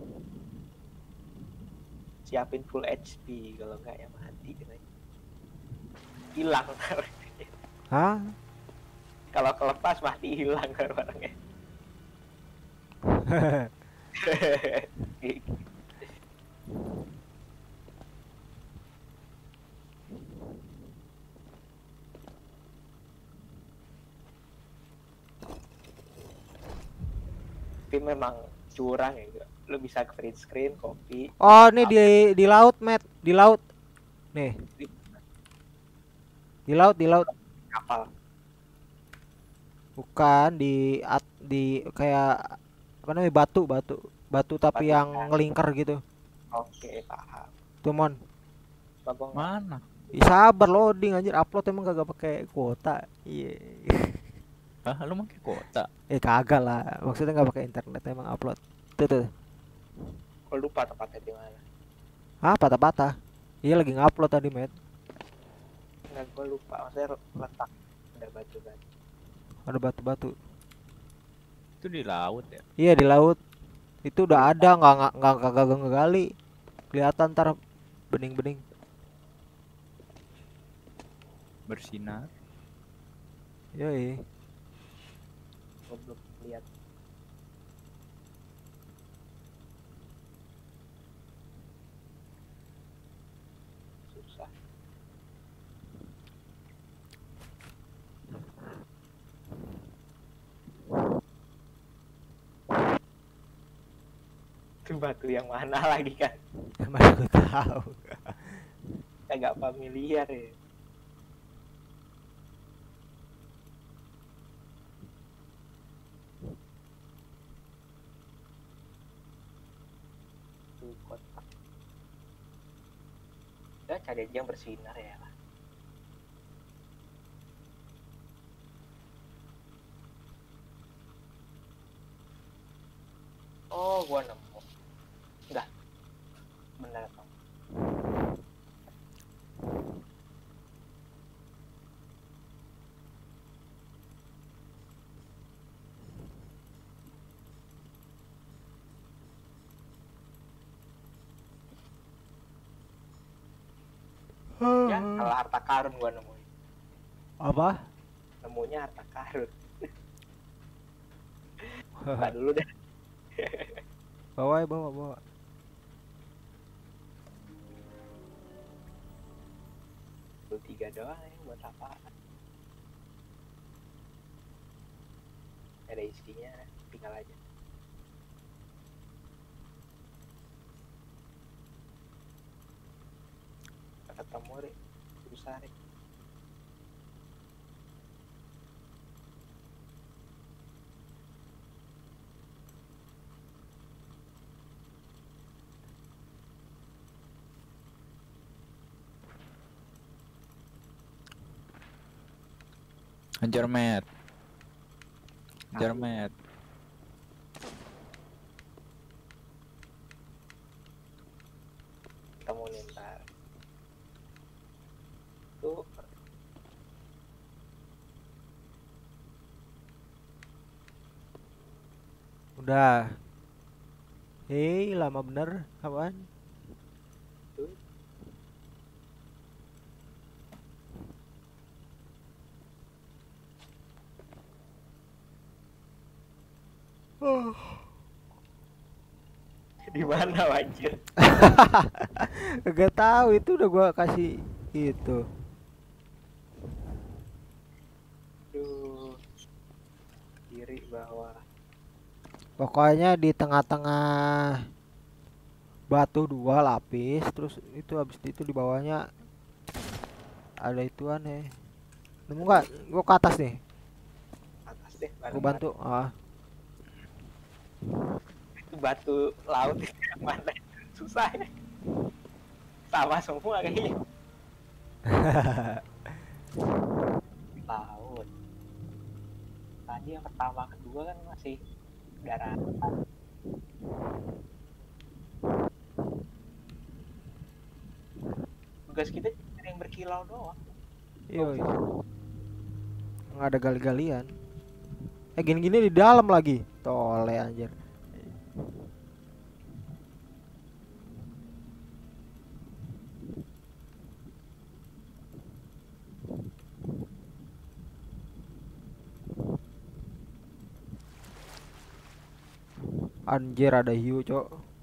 Siapin full H P kalau enggak ya mati. Hilang. Hah? Kalau kelepas mati hilang kan barangnya. Tapi memang curang ya, lu bisa print screen copy. Oh, ini di di laut, Matt. Di laut. Nih. Di laut, di laut. Kapal. Bukan di at, di kayak apa namanya batu, batu. Batu tapi Batu yang kan. ngelingkar gitu. Oke, paham. Tuh, Mon. Babong Mana? Ih, sabar loading anjir, upload emang kagak pakai kuota. Iya. Ah, lu pakai kota. Eh kagak lah. Maksudnya nggak pakai internet emang upload. Tuh tuh. gue lupa tempatnya di mana. Ah, patah-patah. Iya lagi ngupload tadi, Met. Enggak, gue lupa. Maksudnya letak ada batu-batu. Ada batu-batu. Itu di laut ya. Iya di laut. Itu udah ada, nggak nggak nggak kagak ngegali. Kelihatan ntar bening-bening. Bersinar. Yoi. Gue belum lihat. Susah. Itu batu yang mana lagi kan? Mana gue tahu. Agak familiar ya. Tuh kotak. Ya cari aja yang bersinar ya lah. Oh, gua nemu. Enggak. Benar dong. Ya, kalau harta karun gua nemuin. Apa? Nemunya harta karun. Buka dulu deh. Bawa ya, bawa, bawa. Lu tiga doang ya, buat apaan? Ada isinya, tinggal aja. Ketemu Rik, susah Rik. Hajar Met. Hajar Met. Ketemu nih ntar. Tuh Udah. Hei, lama bener. Apaan? tuh di mana anjir? Gak tahu, itu udah gua kasih itu. Duh, kiri bawah. Pokoknya di tengah-tengah batu dua lapis, terus itu habis itu di bawahnya ada ituan ya. Nemu nggak? Gua ke atas nih. Atas deh, Gua bareng bantu. Ah, itu batu laut yang mana? Susah ya. Sama semua kayaknya. Laut. Tadi yang pertama kedua kan masih daratan. Tugas kita cuma yang berkilau doang. iya. iya. Nggak ada gali-galian. Eh gini-gini di dalam lagi. Tole anjir. Anjir ada hiu, cok.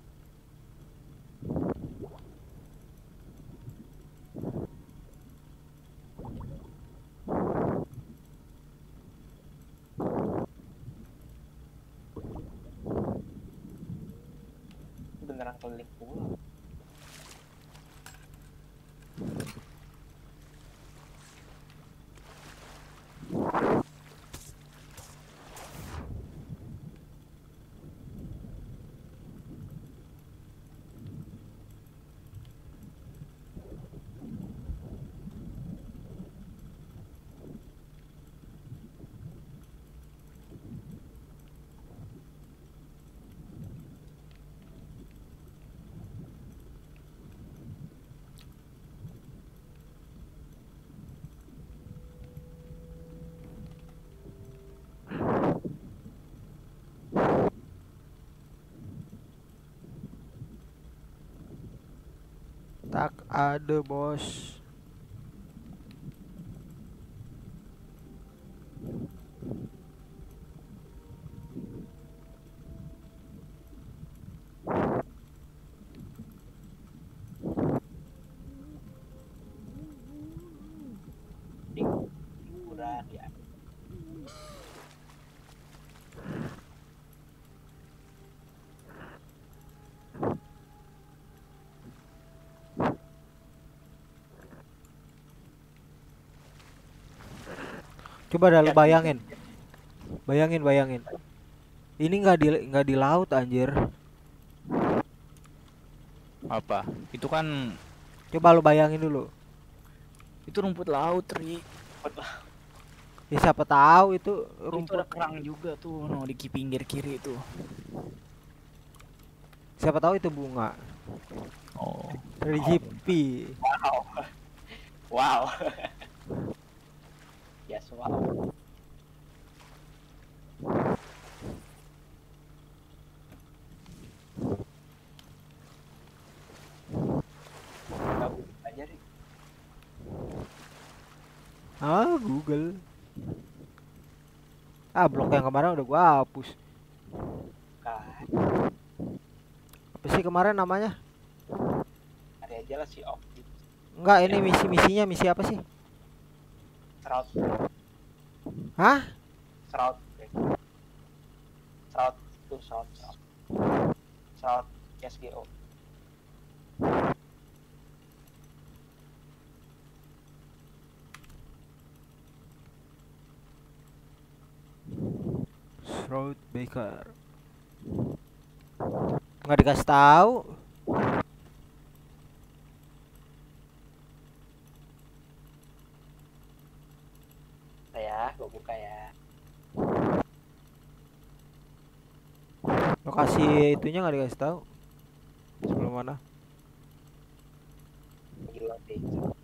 Beneran keliling pulau. Tak ada, bos. Hiburan ya. Coba dah lu Ya, bayangin. Bayangin, bayangin. Ini nggak di nggak di laut anjir. Apa? Itu kan Coba lu bayangin dulu. itu rumput laut, Ri. Ya siapa tahu itu Itu ada rumput. kerang juga tuh, no, di pinggir kiri tuh. Siapa tahu itu bunga. Oh. Dari Jipi. Wow. Wow. Yes, wow. Gabung aja deh. Ah, Google. Ah, blok yang kemarin udah gua hapus. Kan, Apa sih kemarin namanya? cari aja lah si Opti. Enggak, ini misi-misinya misi apa sih? Shroud. Hah? Shroud. Shroud itu shroud. Shroud. Shroud S G O. Shroud Baker. Nggak dikasih tahu. Ya, gua buka ya. Lokasi itunya nggak dikasih tahu. Sebelum mana? Gila sih.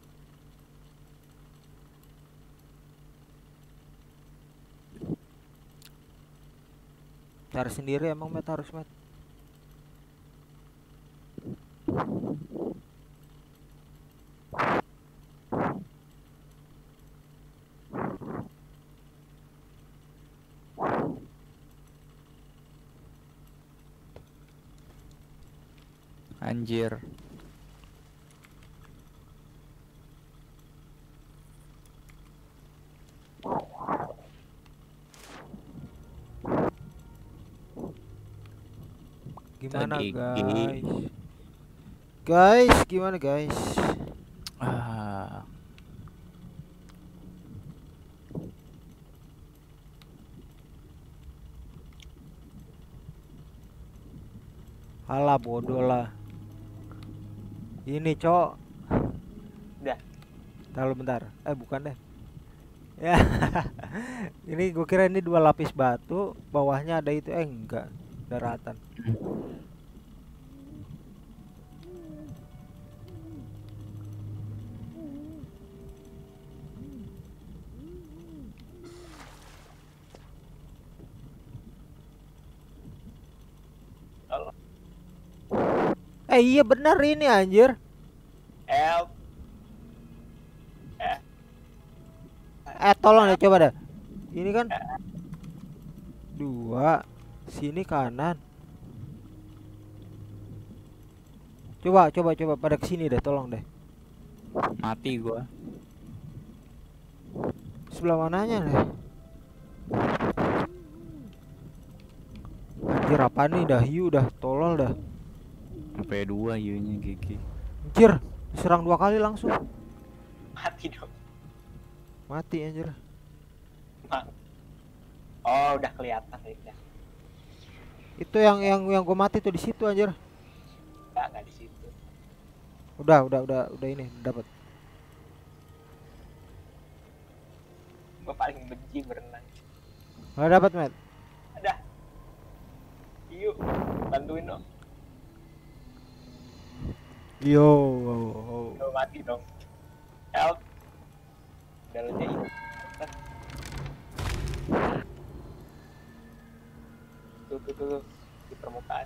Cari sendiri emang Met harus Met. Anjir. Gimana Tadi guys? Guys, gimana guys? Ah, Alah bodoh lah. Ini cok. Udah. Tahu bentar. Eh bukan deh. Ya. Ini gue kira ini dua lapis batu, bawahnya ada itu eh enggak, daratan. Halo. Eh iya benar ini anjir. Help. Eh tolong deh coba dah. Ini kan dua, sini kanan. Coba coba coba pada kesini deh, tolong deh. mati gua. Sebelah mananya deh? Anjir apa nih dah hiu dah tolol dah. Sampai dua hiunya gigi. Anjir, serang dua kali langsung. Mati dong. Mati anjir. Ma- Oh, udah kelihatan ya. Itu yang yang yang gue mati tuh di situ anjir. Enggak, enggak di situ. Udah udah udah udah ini dapat. Gua paling benci berenang. Udah dapat Matt. Ada. Yuk, bantuin dong. Yo. Lo mati dong. Help. Udah lo jadi. Tuh, tuh, tuh, tuh. Di permukaan.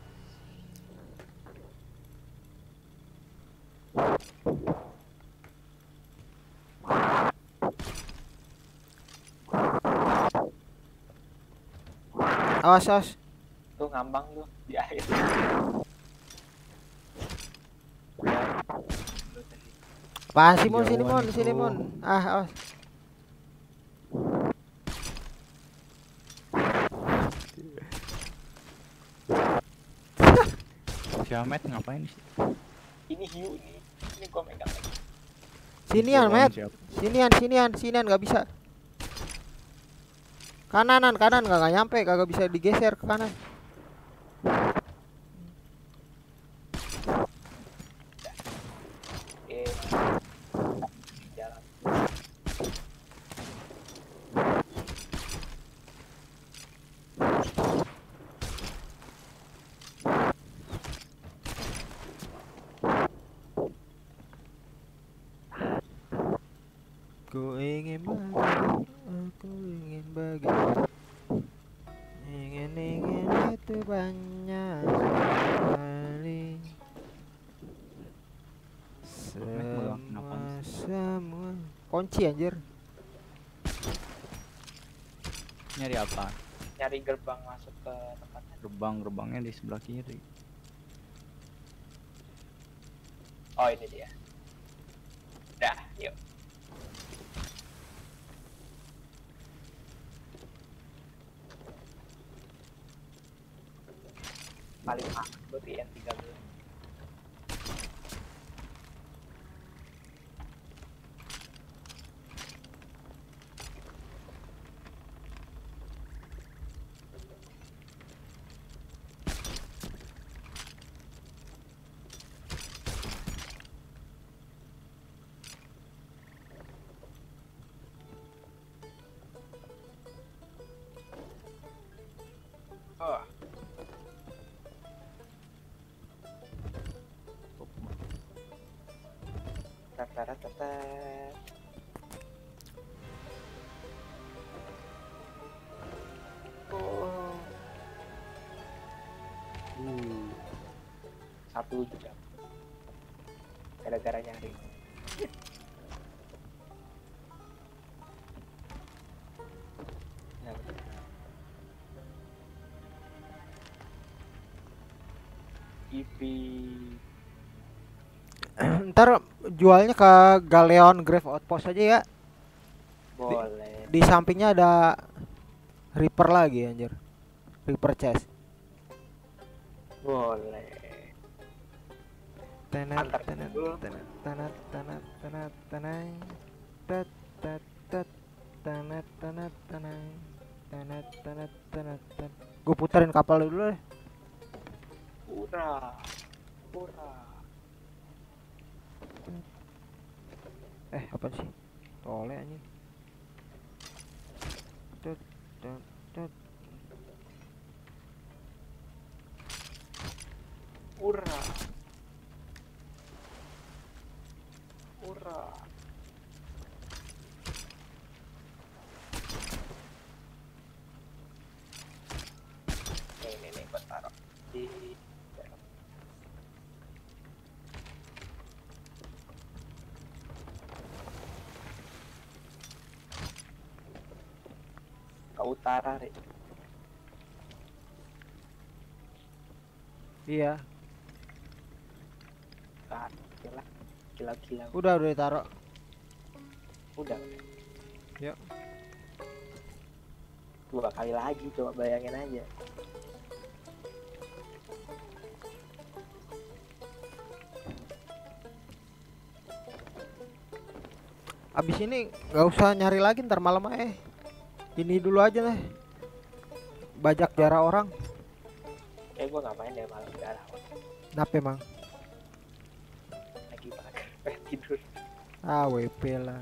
Awas awas. Tuh ngambang tuh di air. Apaan sih Mon sini Jauhan Mon sini itu. Mon. Ah awas. Si Ahmed ngapain sih? Ini hiu nih. Ini gua megang lagi. Sinian Siapa, Matt. siapa? Sinian sinian sinian nggak bisa. Kananan kanan kagak nyampe kagak bisa digeser ke kanan. Eh, jalan. Ku ingin bagi, aku ingin bagi. Ingin ingin itu banyak sekali. megang Semua kenapa semua kunci anjir. Nyari apa? Nyari gerbang masuk ke tempatnya. Gerbang-gerbangnya di sebelah kiri. Oh, ini dia. Dah, yuk. Paling mahal berarti N tiga belas. Taratata. Oh. Hmm. Satu jam. Gara-gara nyari. Nah, I P Ntar jualnya ke Galeon Grave Outpost aja ya. boleh. Di sampingnya ada Reaper lagi anjir. Reaper chest. Boleh. Tenet Antar tenet dulu. tenet tenet tenet tenet tenet tet tet tet tenet tenet tenet tenet tenet tenet tenet. Gue puterin kapal dulu deh. Ura. Ura. Eh apa sih? Tole anjing. Tet tet tet. Ura. Ura. Nih, nih, nih, gue taruh di dalam. Ke utara, Rik. Iya, Kan, gila. Gila-gila. udah udah ditaruh. Udah. Yuk. Dua kali lagi, coba bayangin aja. Abis ini nggak usah nyari lagi ntar malam aja. Ini dulu aja lah. Bajak jarak orang. Eh, gue ngapain ya malam darah. Kenapa emang? Lagi makan, pengen tidur. Ah W P lah.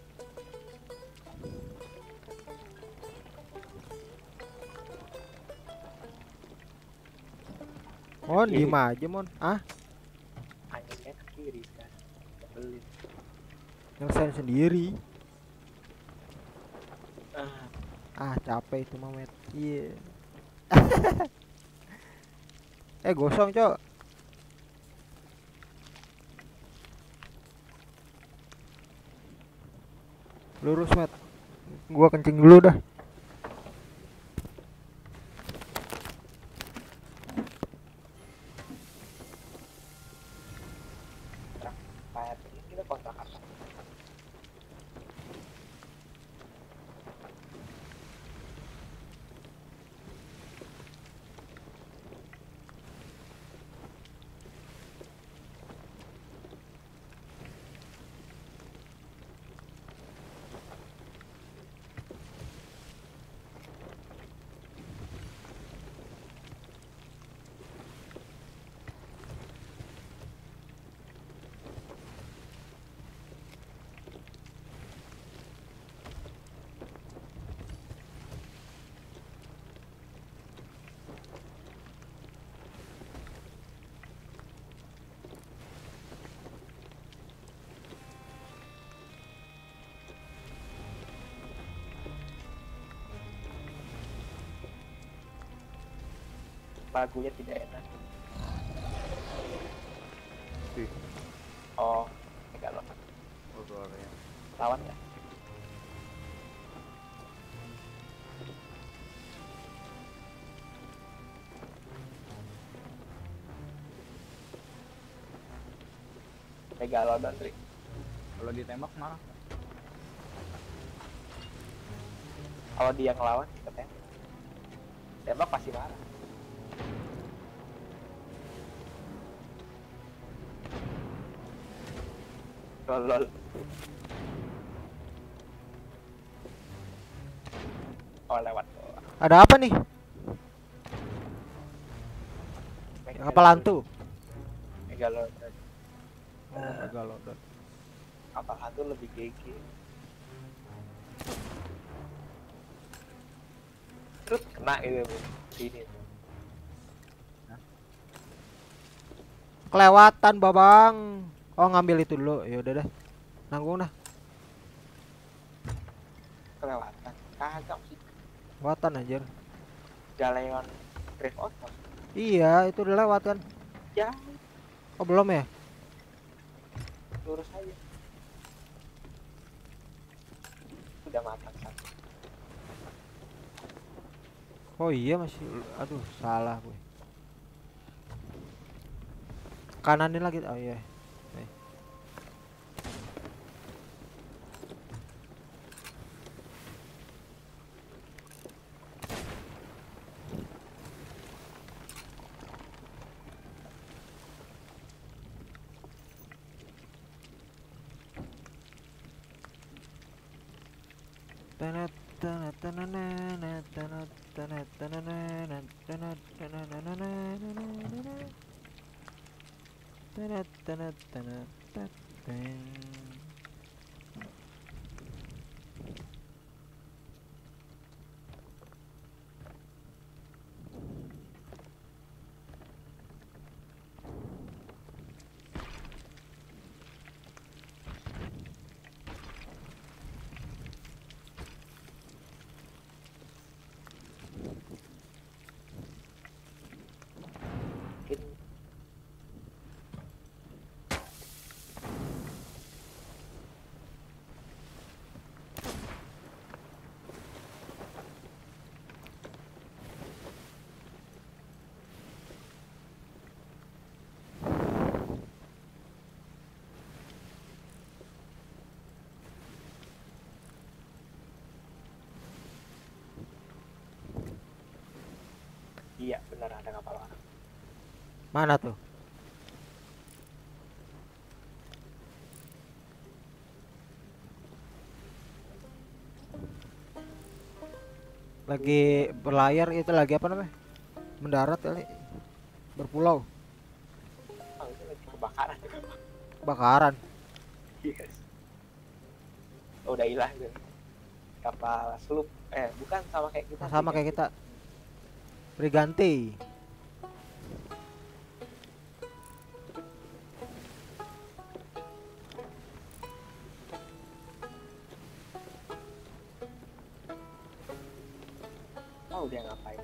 Mon, diem aja Mon. Ah, Anginnya ke kiri kan. Nyebelin. nyelesain sendiri. Ah, Ah, capek itu Mamet. Iya. Eh, gosong, Cok. Lurus, Met. Gua kencing dulu dah. kayak ini kita kontrak apa? Lagunya tidak enak. Wih. Oh, enggak loh. Horornya. Lawan ya? Megalodon, Rick. Kalau ditembak marah. Kalau dia ngelawan, kita tembak. Tembak pasti marah. Lol, lol. Oh, lewat. Ada apa nih? Kapal hantu. Megalodon. Oh, Megalodon. Kapal hantu lebih G G. Terus kena itu sini. Kelewatan, Babang. Oh, ngambil itu dulu. Ya udah deh. Nanggung dah. Kelewatan. Kagak sih. Watan anjir. Galeon drift out mas. Iya, itu udah lewat kan. Ya, Oh, belum ya? lurus aja. Udah matang satu. Oh iya masih. Aduh, salah gue. Kananin lagi. Oh iya. Nih. Tanat tanat tanana tanat tanat tanana tanat tanana tanat tanat tanat tanat. Mungkin iya benar ada kapal orang. Mana tuh? Lagi berlayar itu lagi apa namanya? Mendarat kali. Berpulau. Oh, itu lagi kebakaran juga. Bakaran. Yes. Oh, udah hilang tuh. Kapal sloop. Eh, bukan sama kayak kita. Sama kayak kita. Brigante. Oh, dia ngapain?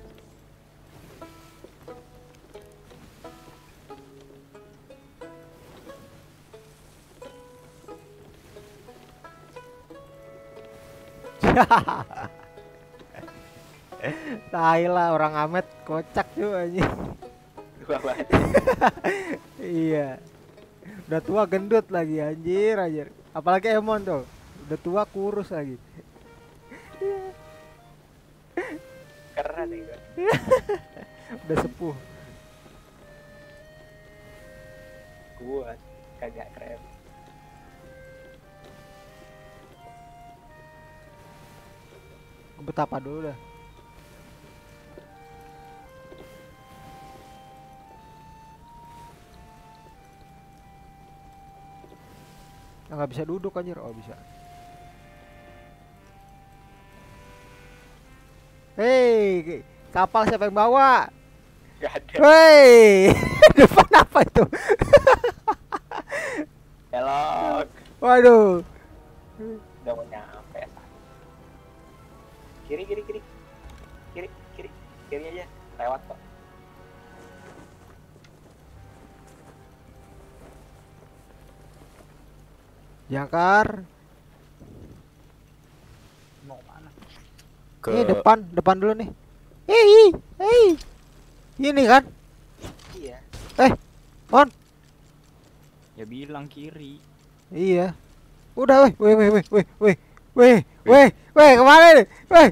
Tai lah orang Amet kocak juga anjing. Dua banget. Iya. Udah tua gendut lagi anjir anjir. Apalagi Emon tuh. Udah tua kurus lagi. Keren ya. Udah sepuh. Gua kagak keren. Betapa dulu dah. Nggak bisa duduk anjir. Oh bisa. Hei, kapal siapa yang bawa? Gak ada. Hei, depan apa itu? Belok. Waduh. Udah mau nyampe. Kiri kiri kiri. Kiri kiri. Kiri aja. Lewat kok. Jangkar. Mau mana? Ke Ini depan, depan dulu nih. Hei, hei. Ini kan? Iya. On. ya bilang kiri. Iya. Udah, weh, weh, weh, weh, weh, weh, weh, weh, weh, kemana nih? Weh.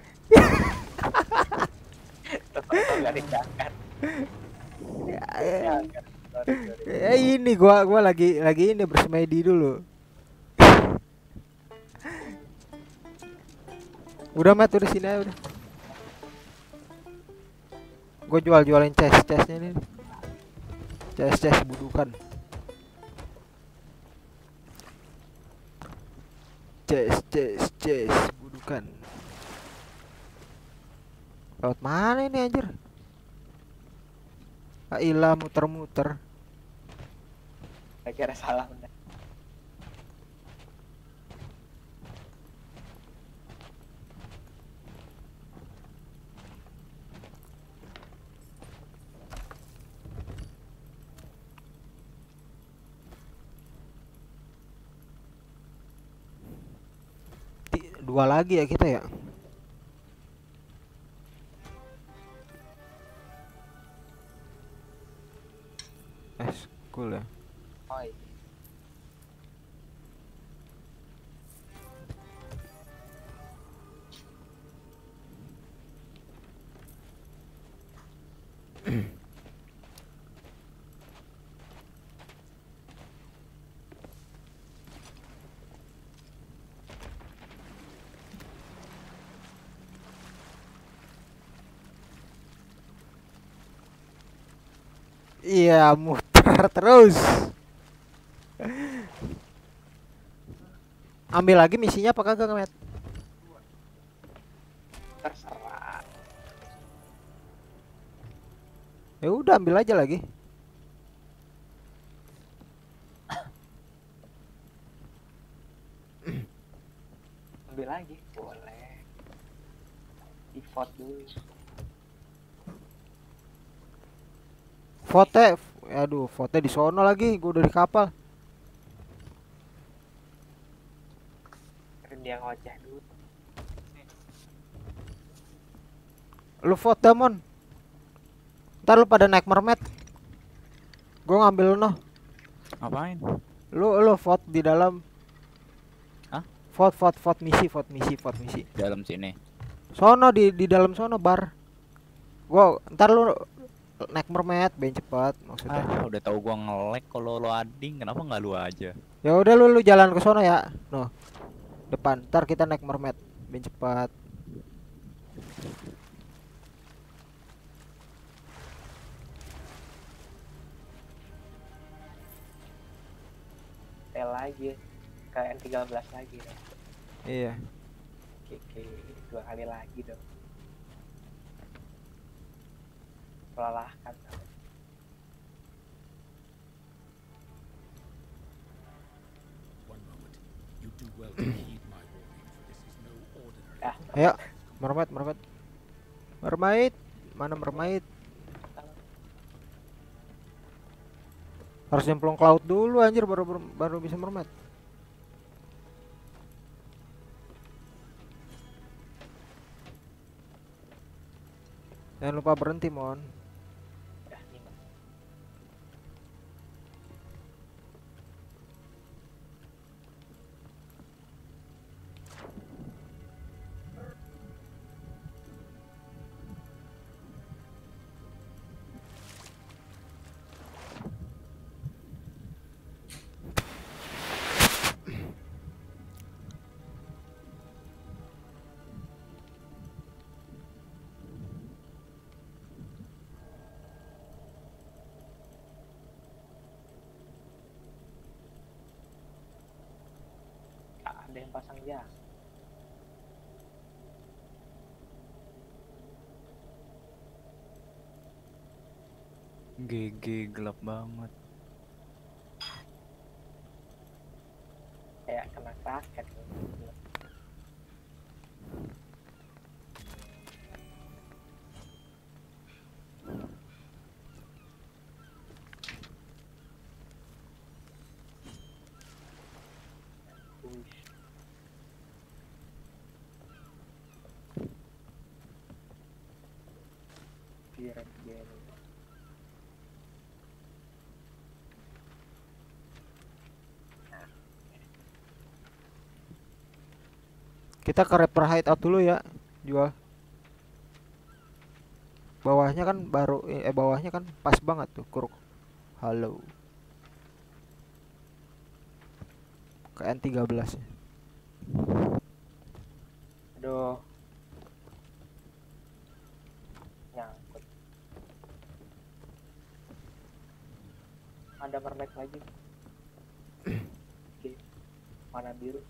Tetap nggak diangkat. Ya, Diangkat. Sorry, sorry. eh, ini gua, gua lagi, lagi ini bersemedi dulu. Udah mat, udah sini aja udah. Gue jual jualin chest chestnya nih. Chest chest budukan. Chest chest chest budukan. Lewat mana ini anjir? Ailah muter-muter. Saya kira salah bener. dua lagi ya kita ya. Eh, cool ya. Oh iya. Iya, muter terus. Ambil lagi misinya apa kagak, Met? Terserah. Ya udah ambil aja lagi. Ambil lagi boleh. Di vote dulu. Vote, aduh, vote di sono lagi. Gue udah di kapal. Kan dia ngoceh dulu. Lu vote Damon. Ntar lu pada naik mermaid. Gue ngambil no. Ngapain? Lu lu vote di dalam. Hah? Vote vote vote misi, vote misi, vote misi. Dalam sini. Sono di di dalam sono bar. Gua ntar lu naik mermaid ben cepat maksudnya. Ah, udah tahu gua nge-lag kalau lo ading, kenapa nggak lu aja? Ya udah lu lu jalan ke sono ya. No. Depan. Ntar kita naik mermaid ben cepat. Tel lagi ke N tiga belas lagi ya. Iya. Oke, oke, dua kali lagi dong. Melelahkan. One moment. You do well to heed my warning, for this is no ordinary. Ah, Ayo, mermaid, mermaid. Mermaid, mana mermaid? Harus nyemplung ke laut dulu anjir baru baru, baru bisa mermaid. Jangan lupa berhenti, Mon. ya, nih, Mas. Ah, ada yang pasang jam. G G gelap banget. Kayak kena kraken. Ush. Pirate game. Kita ke Reaper Hideout dulu ya, jual. Bawahnya kan baru eh bawahnya kan pas banget tuh kuruk. Halo. Ke N tiga belas ya. Aduh. Nyangkut. Ada mermaid lagi. Oke. Mana biru?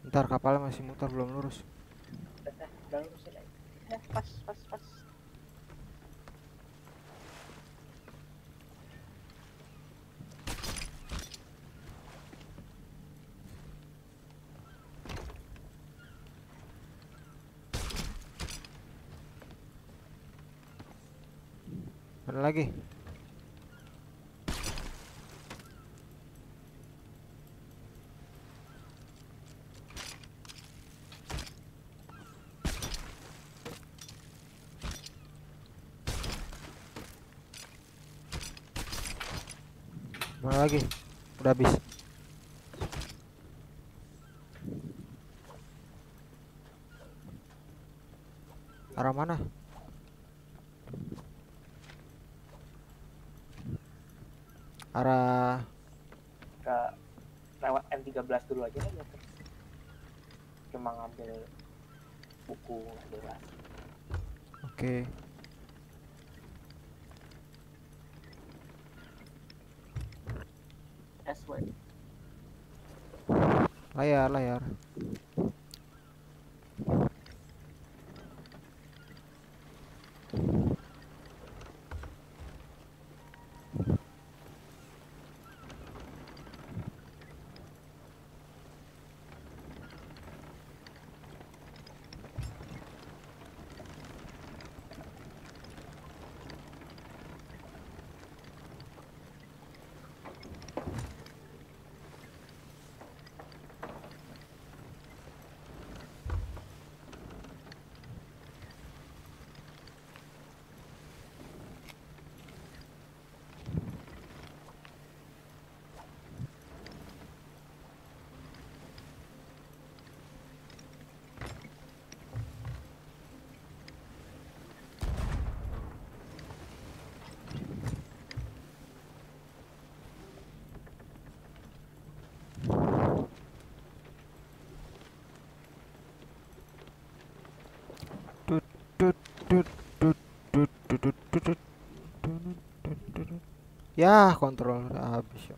Ntar kapalnya masih muter belum lurus. Udah, udah, udah lurusin aja. Ya, pas, pas, pas. Ada lagi. Mana lagi? Udah habis. Arah mana? Arah Ke lewat M tiga belas dulu aja kan. Cuma ngambil buku nggak jelas. Oke. S W. Layar, layar. Tut tut tut tut tut tut tut tut tut. Ya, kontrol udah habis ya.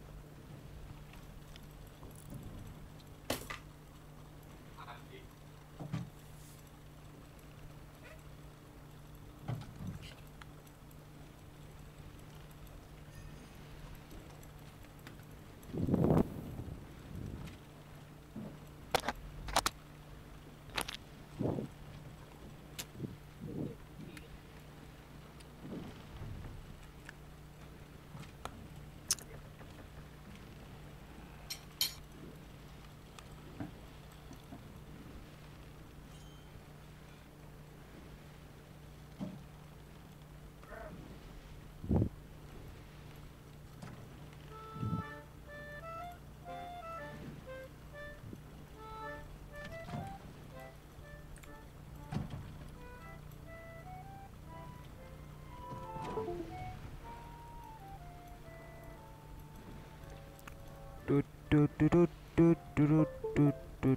Tut tut tut tut tut tut tut tut.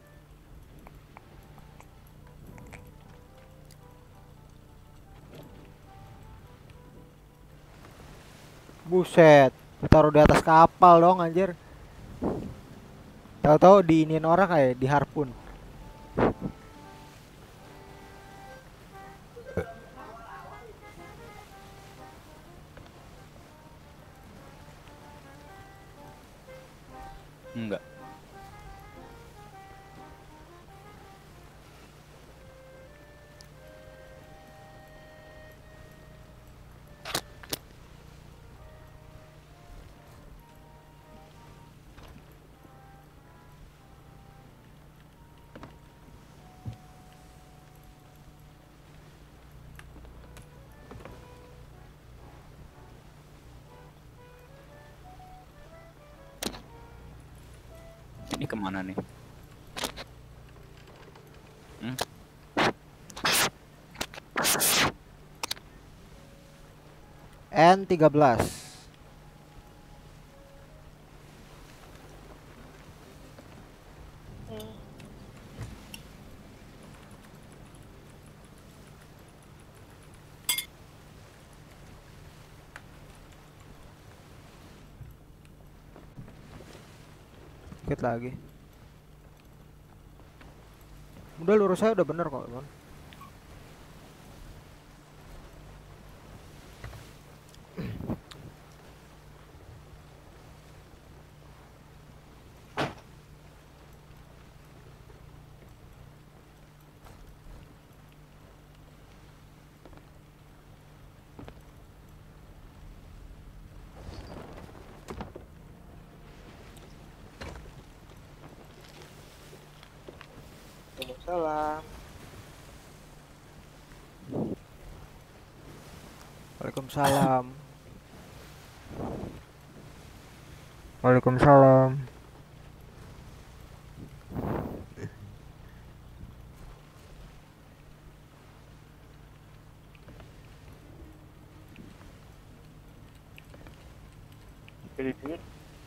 Buset, taruh di atas kapal dong anjir. Tahu-tahu diinin orang kayak di harpun. Enggak. Ini kemana nih? Hmm? N tiga belas. Dikit lagi. Udah lurus saya udah bener kok, Mon. Waalaikumsalam. Waalaikumsalam. Waalaikumsalam. Pilih duit.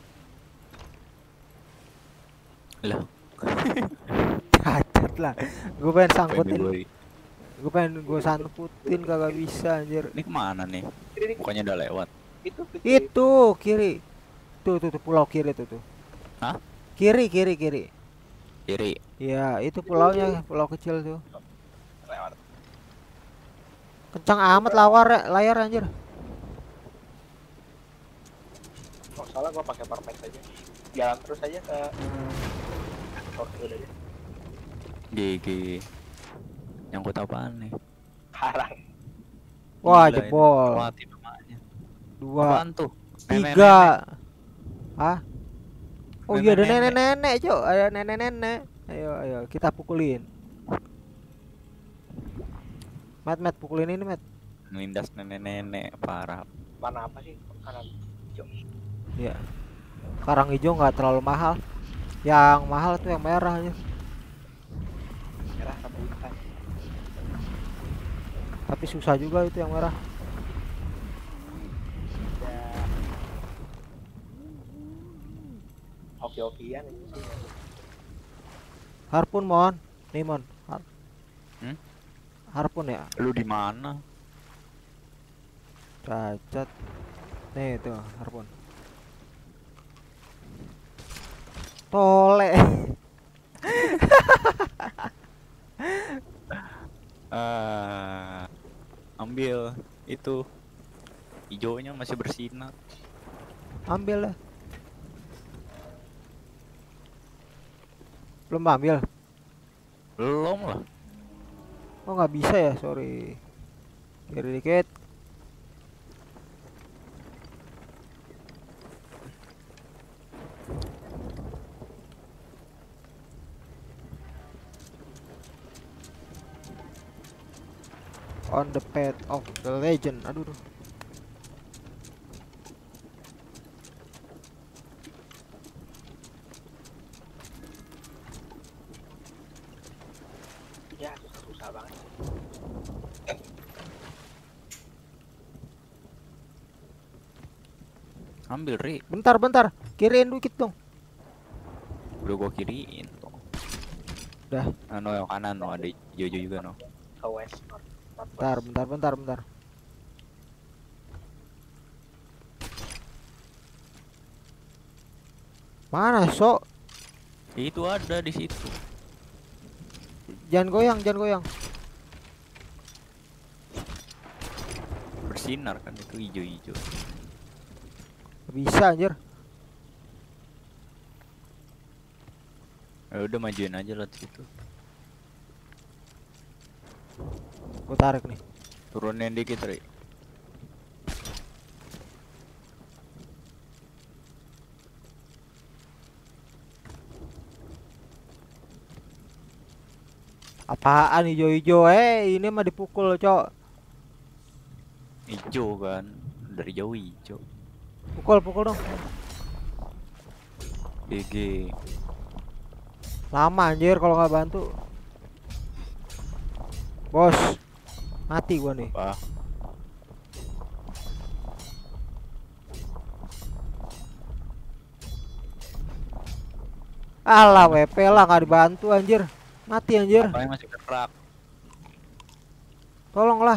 Lah, Cacat lah. Gue pengen pengen sangkutin. gue. Gue pengen gue sangkutin kagak bisa anjir. Ini kemana nih? Kiri, Bukannya udah lewat. itu itu. Itu kiri. Tuh tuh tuh pulau kiri tuh tuh. Hah? Kiri kiri kiri. Kiri. Ya, itu pulaunya, pulau kecil tuh. Lewat. Kencang amat lawar layar anjir. Oh, salah gua pakai permax aja. Jalan terus aja ke Oke udah deh. G G. Nyangkut apaan nih? Harang. Wah, Gila ini. jebol. Mati namanya. Dua, Apaan tuh? Nenek-nenek. tiga. Hah? Oh iya ada Nenek-nenek. nenek-nenek, Cok. Ada nenek-nenek. Ayo, ayo kita pukulin. Mat, mat pukulin ini, mat. Melindas nenek-nenek parah. Mana apa sih? Kanan. Iya. Karang hijau nggak terlalu mahal. Yang mahal tuh yang merah aja. Merah rebutan. Tapi susah juga itu yang merah. Ya. Oke-okean itu sih. Harpun, Mon. Nih, Mon. Har- Hmm? Harpun ya. Lu di mana? Cacat. Nih itu harpun. Tole. Ah, ambil itu. Hijaunya masih bersinar. Ambil lah. Belum ambil. Belum lah. Oh nggak bisa ya, sorry. Kiri dikit. On the path of the legend. Aduh, aduh. Ya susah-susah banget. Ambil, Ri. Bentar, bentar. Kiriin dikit dong. Udah gua kiriin tuh. Dah. Ah, no, yang kanan no, ada hijau juga no. Ke west north. northwest. Bentar, bentar, bentar, bentar. Mana, Sok? Itu ada di situ. Jangan goyang, jangan goyang. Bersinar kan itu hijau-hijau. Bisa anjir. Ya udah majuin aja lah situ. Gue tarik nih. Turunin dikit, Ri. Apaan hijau-hijau? Eh, ini mah dipukul, Cok. Hijau kan. Dari jauh hijau. Pukul, pukul dong. G G. Lama anjir kalau nggak bantu. Bos. Mati gua nih. Apa? Alah, W P lah nggak dibantu anjir. Mati anjir. Apa yang masih gerak? Tolonglah.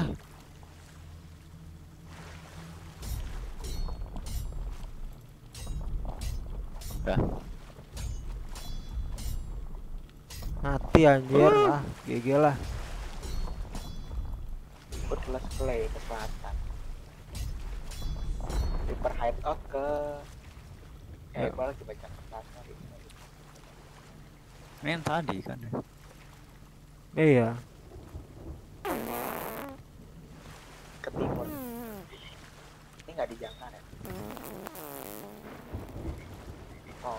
Dah. Mati anjir, ah G G lah. Ruthless Clay ke selatan. Reaper Hideout ke eh Ya. gua lagi baca kertas sorry. Ini yang tadi kan. Iya. Ke timur. Ini nggak dijangka ya. Oh,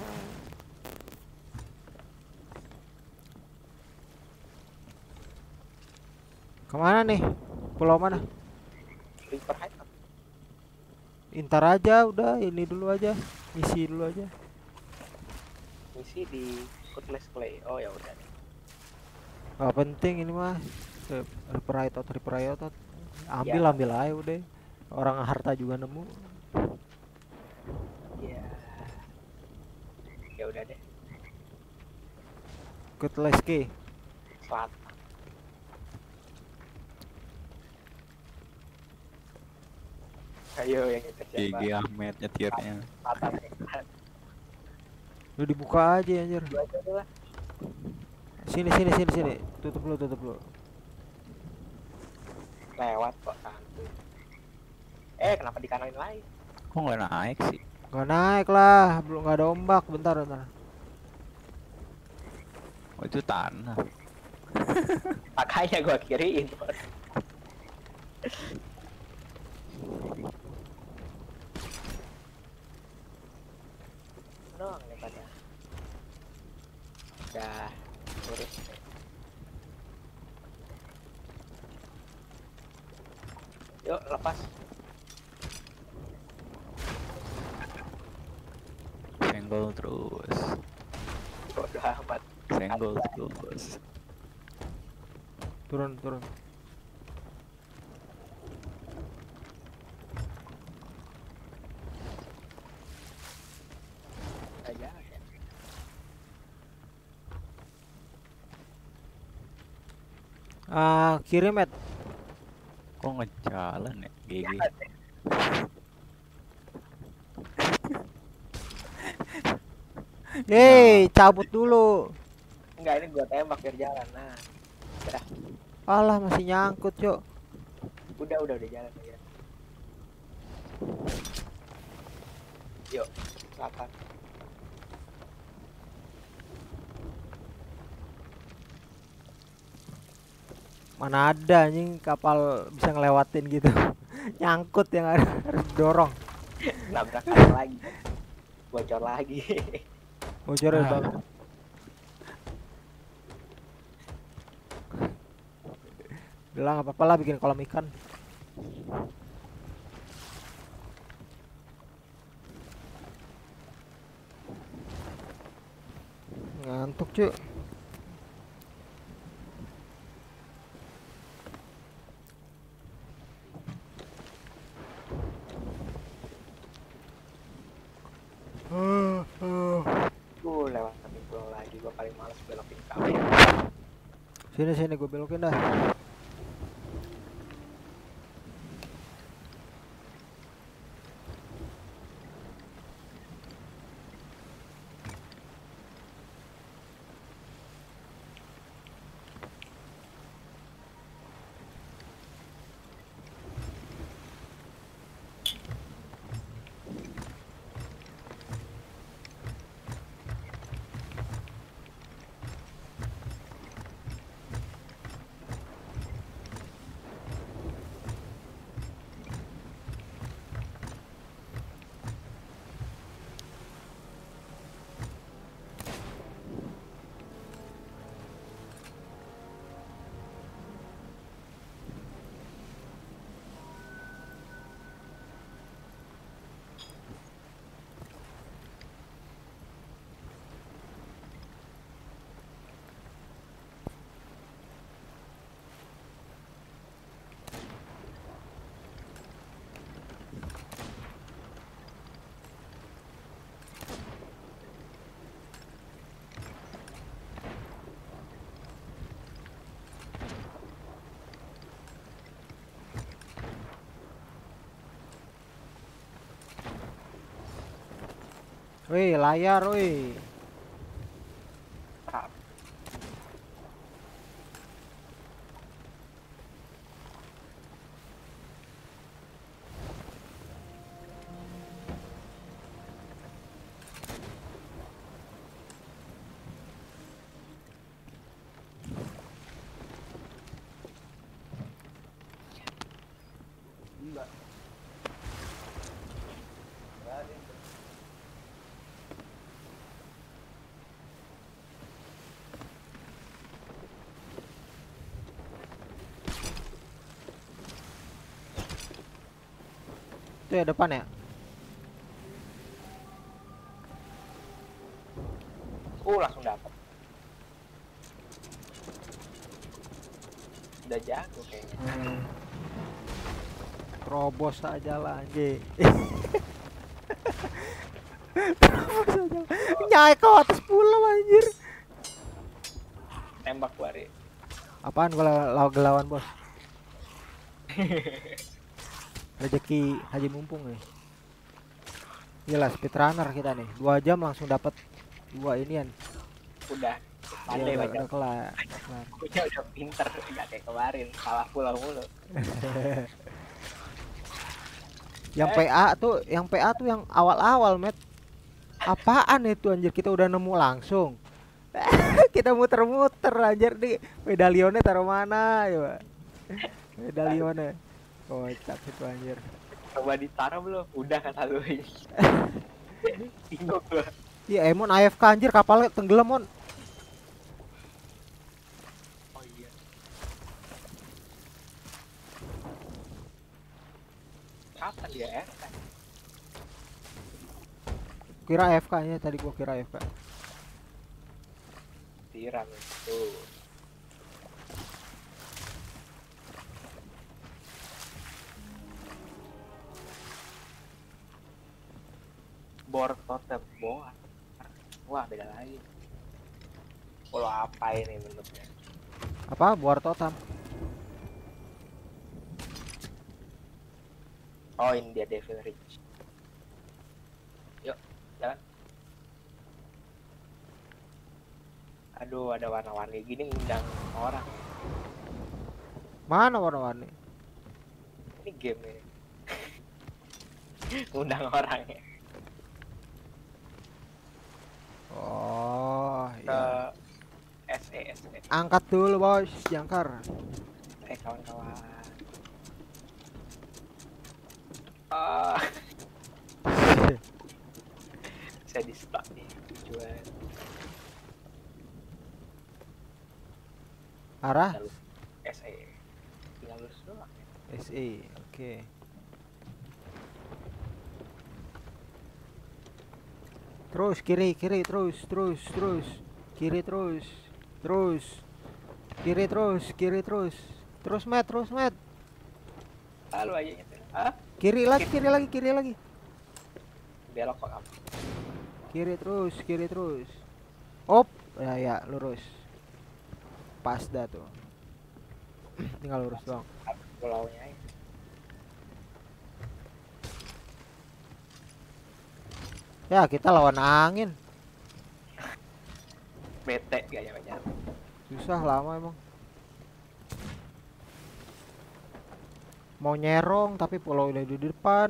Kemana nih? Pulau mana? Reaper Hideout. Intar aja udah, ini dulu aja. Isi dulu aja. Misi di Ruthless Clay. Oh ya udah nih. Gak penting ini mah. Reaper Hideout, Reaper Hideout. Ambil Ya. ambil aja udah. Orang harta juga nemu. Ya. Ya udah deh. Ikut Leski. Selatan. Ayo yang nyetir G siapa? G Ahmed nyetirnya. Selatan ya. Udah dibuka aja anjir. Dua aja deh lah. Sini sini sini sini. Tutup dulu, tutup dulu. Lewat kok santuy. Eh kenapa di kanan lagi? Kok nggak naik sih? Gak naik lah, belum nggak ada ombak. Bentar bentar. Oh itu tanah. Makanya gua kiriin. Doang nih pada. Udah lurus. Yuk lepas. Senggol terus. Bodoh amat. Senggol terus. Turun turun. Aja ya. Ah kiri met. Kok ngejalan ya? G G. Hei, cabut dulu. Enggak ini gua tembak biar jalan. Nah. Udah, Alah masih nyangkut, Cok. udah udah udah jalan ya. Yuk, selatan. Mana ada anjing kapal bisa ngelewatin gitu. Nyangkut yang ada harus dorong. Tabrakan lagi. Bocor lagi. Bocor ya, Ah. Bang. Udah lah, nggak apa-apa lah bikin kolam ikan. Ngantuk, cuy. Tuh lewat samping pulau lagi. Gua paling males belokin kamu. Sini sini gue belokin dah. Wih, layar, wih. Tap. ya depan ya. Uh, langsung dapat. Udah jago kayaknya. Hmm. Terobos aja lah anjing. Terobos aja. Nyai ke atas pulau anjir. Tembak wari. Apaan kalau lawan lawan bos? Rezeki Haji Mumpung nih. Gila speedrunner kita nih. Dua jam langsung dapat dua inian. Udah. Iya, Pandai udah, baca. udah kelar. kelar. Udah udah pinter, nggak kayak kemarin salah pulau mulu. Yang Eh. P A tuh, yang P A tuh yang awal-awal, Met. Apaan itu anjir, kita udah nemu langsung. Kita muter-muter anjir nih. Medalionnya taruh mana ya? Medalionnya. Kocak itu anjir. Coba ditaruh belum? Udah kata lu. Bingung gua. Iya, Emon A F K anjir, kapalnya tenggelam, Mon. Oh iya. Kapan dia ya? Kira A F K-nya tadi gua kira A F K. Tiram itu. Bor totem boa. Wah, beda lagi. Kalau apa ini bentuknya? Apa? Buar totem. Oh, ini dia Devil Ridge. Yuk, jalan. Aduh, ada warna-warni gini ngundang orang. Mana warna-warni? Ini game ini. Ngundang orang ya. Oh, Ke iya. S E S E. Angkat dulu, Bos, jangkar. Eh, kawan-kawan. Ah, saya di stuck nih tujuan. Arah Jalur S E. Tinggal lurus doang ya. S E. Oke. Terus kiri, kiri terus, terus, terus. Kiri terus. Terus. Kiri terus, kiri terus. Terus, Met, terus, Met. Lalu aja nyetir. Ah, Kiri lagi, kiri lagi, kiri lagi. belok kok kamu. Kiri terus, kiri terus. Op, ya ya, lurus. Pas dah tuh. Tinggal lurus doang. Pulaunya ya. Ya, kita lawan angin. Bete gak ya Susah lama emang. Mau nyerong tapi pulau udah di depan.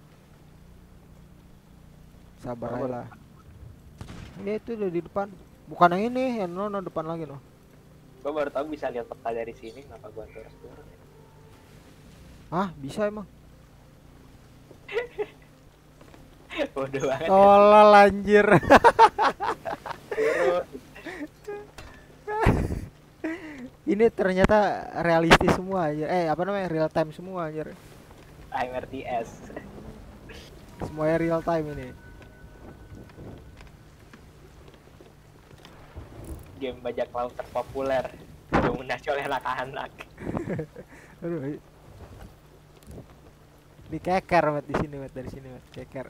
Sabar aja lah. Ini itu udah di depan. Bukan yang ini, yang no, no depan lagi no. Gua baru tahu bisa lihat peta dari sini, kenapa gua terus turun ya? Ah, bisa emang. Bodoh banget. Tolol anjir. Turun. Ini ternyata realistis semua anjir. Eh, apa namanya? Real time semua anjir. I'm R T S. Semuanya real time ini. Game bajak laut terpopuler didominasi oleh anak-anak. Aduh. Di keker, Met, di sini, Met, dari sini, Met. Keker.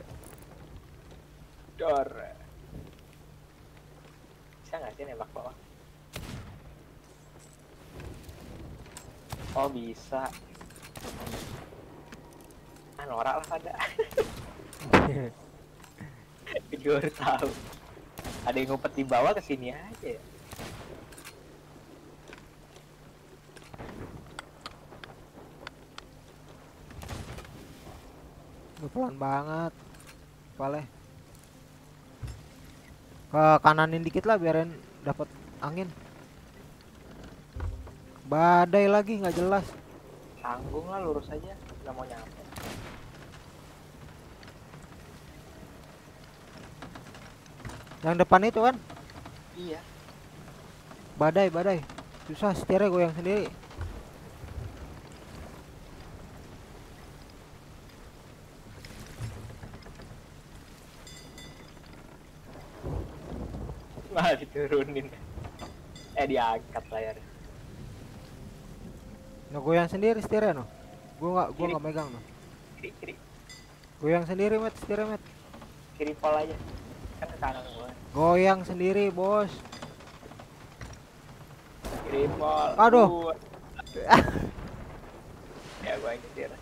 Dor. Bisa nggak sih nembak bawah? Oh bisa. Ah, norak lah pada. Gue baru tahu. Ada yang ngumpet di bawah ke sini aja ya. Duh, pelan banget. Pale. Ke kananin dikit lah biarin dapat angin. Badai lagi nggak jelas. Tanggung lah, lurus aja. Nggak mau nyampe. Yang depan itu kan Iya. badai, badai. Susah setirnya goyang sendiri. Malah diturunin. Eh diangkat layarnya. Ngegoyang sendiri setirnya no. Gua nggak gua Kiri. nggak megang no. Kiri kiri Goyang sendiri met setirnya met. kiri pol aja. Kan ke kanan gua. Goyang sendiri bos. Kiri pol. Aduh. Gua. Ya gua yang nyetir.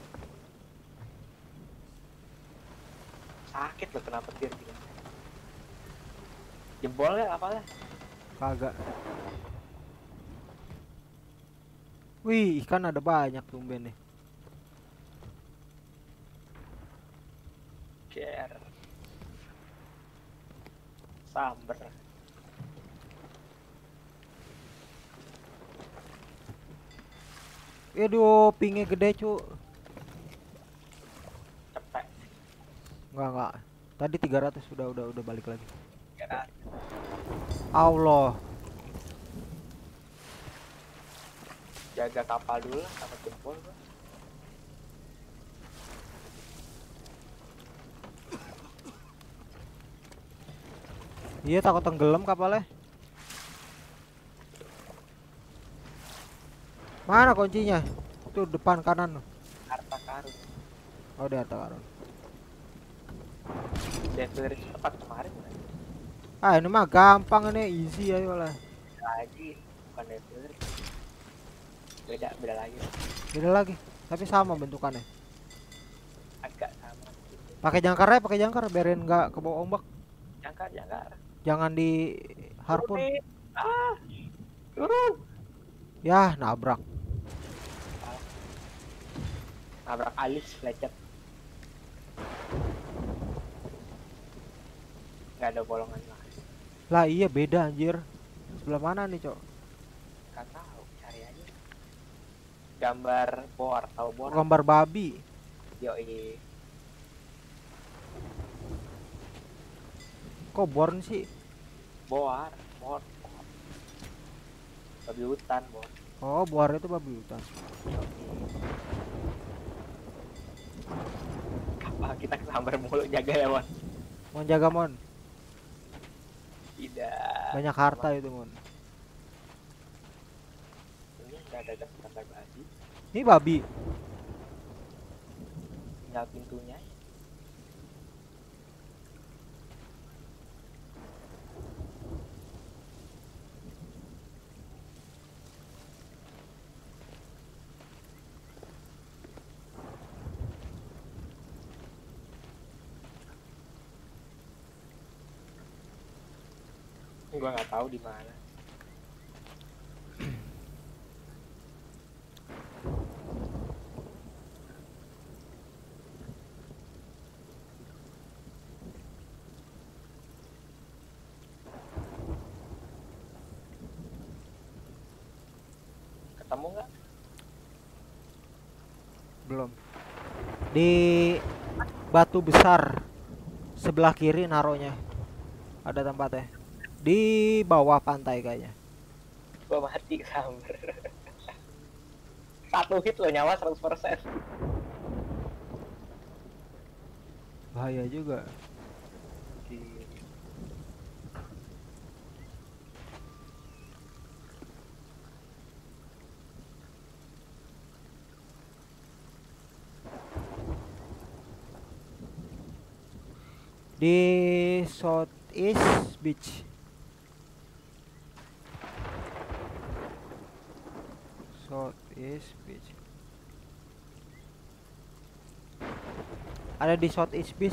Sakit loh kenapa petir gitu. Jebol ya apalah. Kagak. Wih ikan ada banyak tumben nih. Share. Samber. Aduh pingnya gede cu. Cepet. Enggak enggak. Tadi tiga ratus udah udah udah balik lagi. Ya, Allah. jaga kapal dulu lah sama jempol gua. Iya takut tenggelam kapalnya. Mana kuncinya? Tuh depan kanan. Harta karun. Oh di harta karun. Devil Risk tepat kemarin kan? Ah ini mah gampang ini easy ayo lah. Lagi bukan Devil Risk. Beda beda lagi. Beda lagi. Tapi sama bentukannya. Agak sama. Gitu. Pakai jangkar ya, pakai jangkar biarin nggak ke bawah ombak. Jangkar jangkar. Jangan di harpun. Turun, ah, turun. Ya nabrak. Nabrak alis lecet. Nggak ada bolongan lah. Lah iya beda anjir. Sebelah mana nih cok? Nggak tahu, cari aja. Gambar bor, tahu bor? Gambar babi. Yoi. Kok born sih? Boar, bor, bor. Babi hutan, bor. Oh buar itu babi hutan. Apa kita kesambar mulu jaga ya, Mon? Mau jaga mon. Tidak. Banyak harta itu mon. Ini nggak ada gambar babi. Ini babi. Tinggal pintunya. Gua nggak tahu di mana. Ketemu nggak? Belum. Di batu besar sebelah kiri naronya. Ada tempatnya. Di bawah pantai kayaknya. Gua mati sambar. Satu hit lo nyawa seratus persen. Bahaya juga. Di Southeast Beach. Southeast Beach. Ada di Southeast Beach.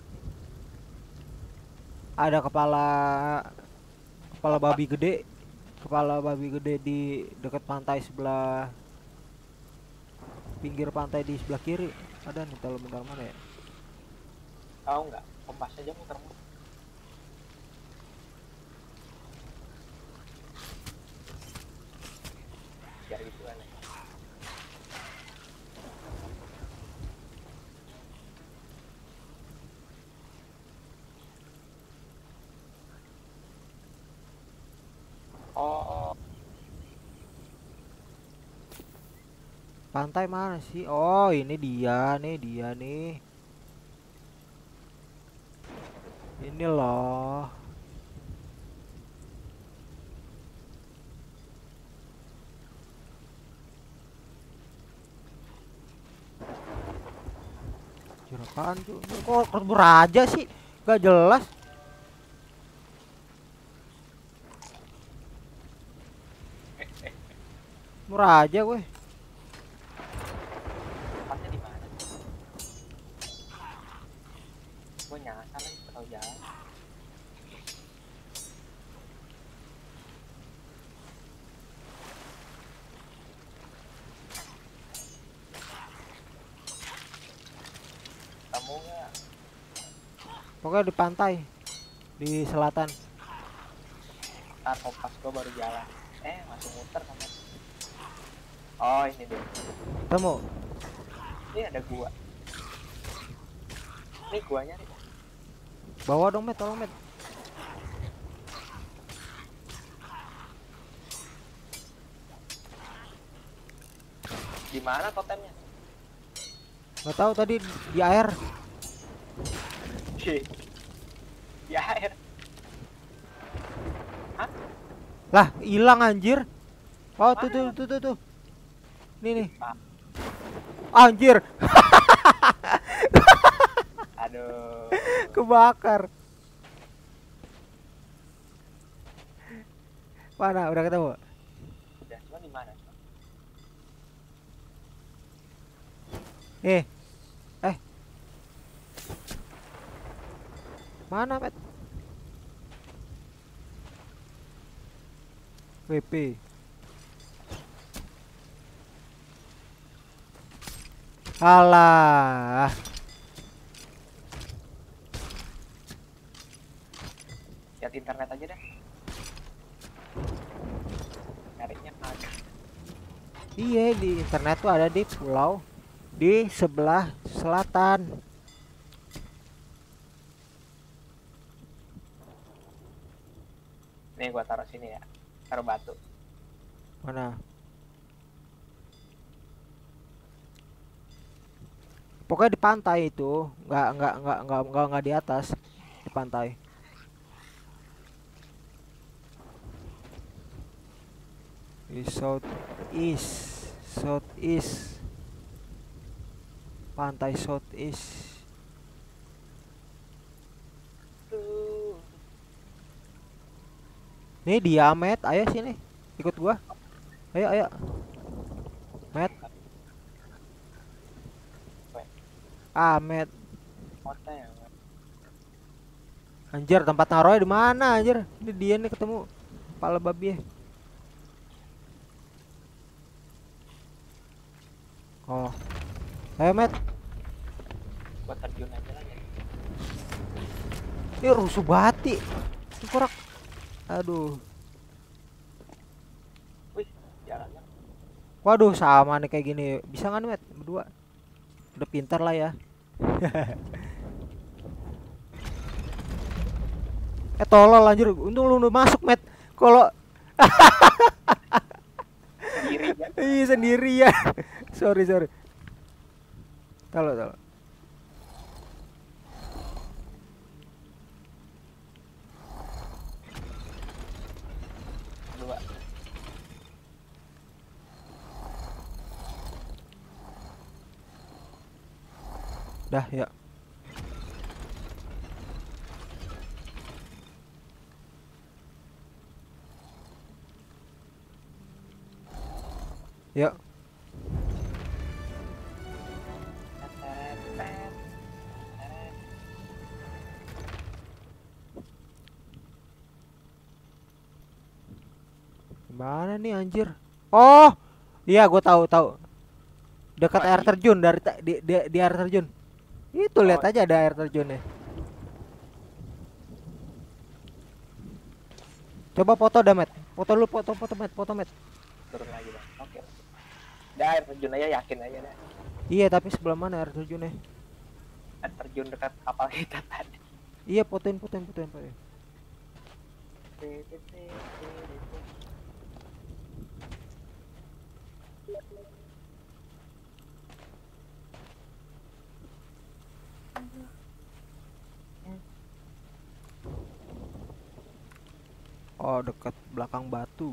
Ada kepala kepala babi gede. Kepala babi gede di dekat pantai sebelah pinggir pantai di sebelah kiri. Ada nih kalau bentar mana ya? Tahu nggak? Kompas aja muter muter. Biar gitu aneh. Oh, Pantai mana sih? Oh, ini dia nih, dia nih. Ini loh. Apaan tuh? Kok ketemu raja sih? Gak jelas. Ketemu raja gue. Tempatnya di mana? Gue nyasar lagi tahu jalan. Kamu nggak? Pokoknya di pantai. Di selatan. Ntar kompas gue baru jalan. Eh masih muter sama. Oh ini deh. Ketemu. Ini ada gua. Ini guanya nih. Bawa dong, Met. Tolong, Met. Di mana totemnya? Gak tahu tadi di air. Di di air. Hah? Lah, hilang anjir. Oh, tuh tuh tuh tuh tuh. Nih nih. Ah, Anjir, aduh. kebakar. Mana? Udah ketemu? Udah, cuma di mana? Eh. Eh. Mana, Met? W P. Alah. Lihat internet aja deh. Nyarinya ada. Iya, di internet tuh ada di pulau di sebelah selatan. Nih gua taruh sini ya. Taruh batu. Mana? Pokoknya di pantai itu, nggak nggak nggak nggak nggak nggak di atas, di pantai. Di south east, south east, pantai south east. Tuh. Nih dia, Met, ayo sini, ikut gua. Ayo ayo, Met. Ah, Met. Hotel. Anjir, tempat naruhnya di mana anjir? Ini dia nih ketemu kepala babi. Oh. Ayo, Met. Gua terjun aja lah ya. Ini rusuh bati. Korak. Aduh. Wih, jalannya. Waduh, sama nih kayak gini. Bisa nggak nih, Met? Berdua. Udah pintar lah ya. Eh tolol anjir. Untung lu udah masuk, Met. Kalau Sendiri ya. iya sendiri ya. Sorry, sorry. Tolol, tolol. Dua. Dah, ya. Yuk. Mana nih anjir? Oh, iya gue tahu tahu. Dekat air terjun dari ta- di, di, di air terjun. Itu lihat Oh. aja ada air terjunnya. Coba foto dah, Met. Foto lu, foto foto Met, foto Met. Turun lagi dah. Oke. Dah air terjun aja, yakin aja dah. Iya, tapi sebelah mana air terjunnya? Air terjun dekat kapal kita tadi. Iya, fotoin, fotoin, fotoin, fotoin. Oh, dekat belakang batu.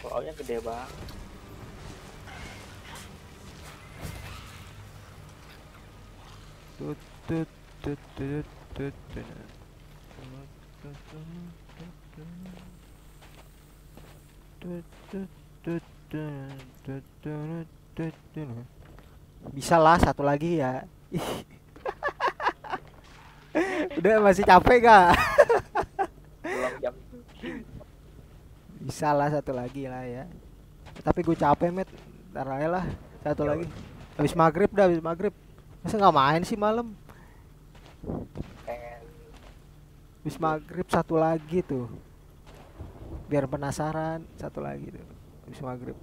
Pulaunya gede banget. Tut tut tut tut tut tut. Tut tut tut tut tut tut tut tut. Bisa lah satu lagi ya. Udah masih capek gak? Belum jam. Bisa lah satu lagi lah ya. Tapi gue capek met. Ntar aja lah satu Ya lagi. Habis maghrib dah, habis maghrib. Masa nggak main sih malam? Pengen Habis maghrib satu lagi tuh. Biar penasaran satu lagi tuh. Habis maghrib.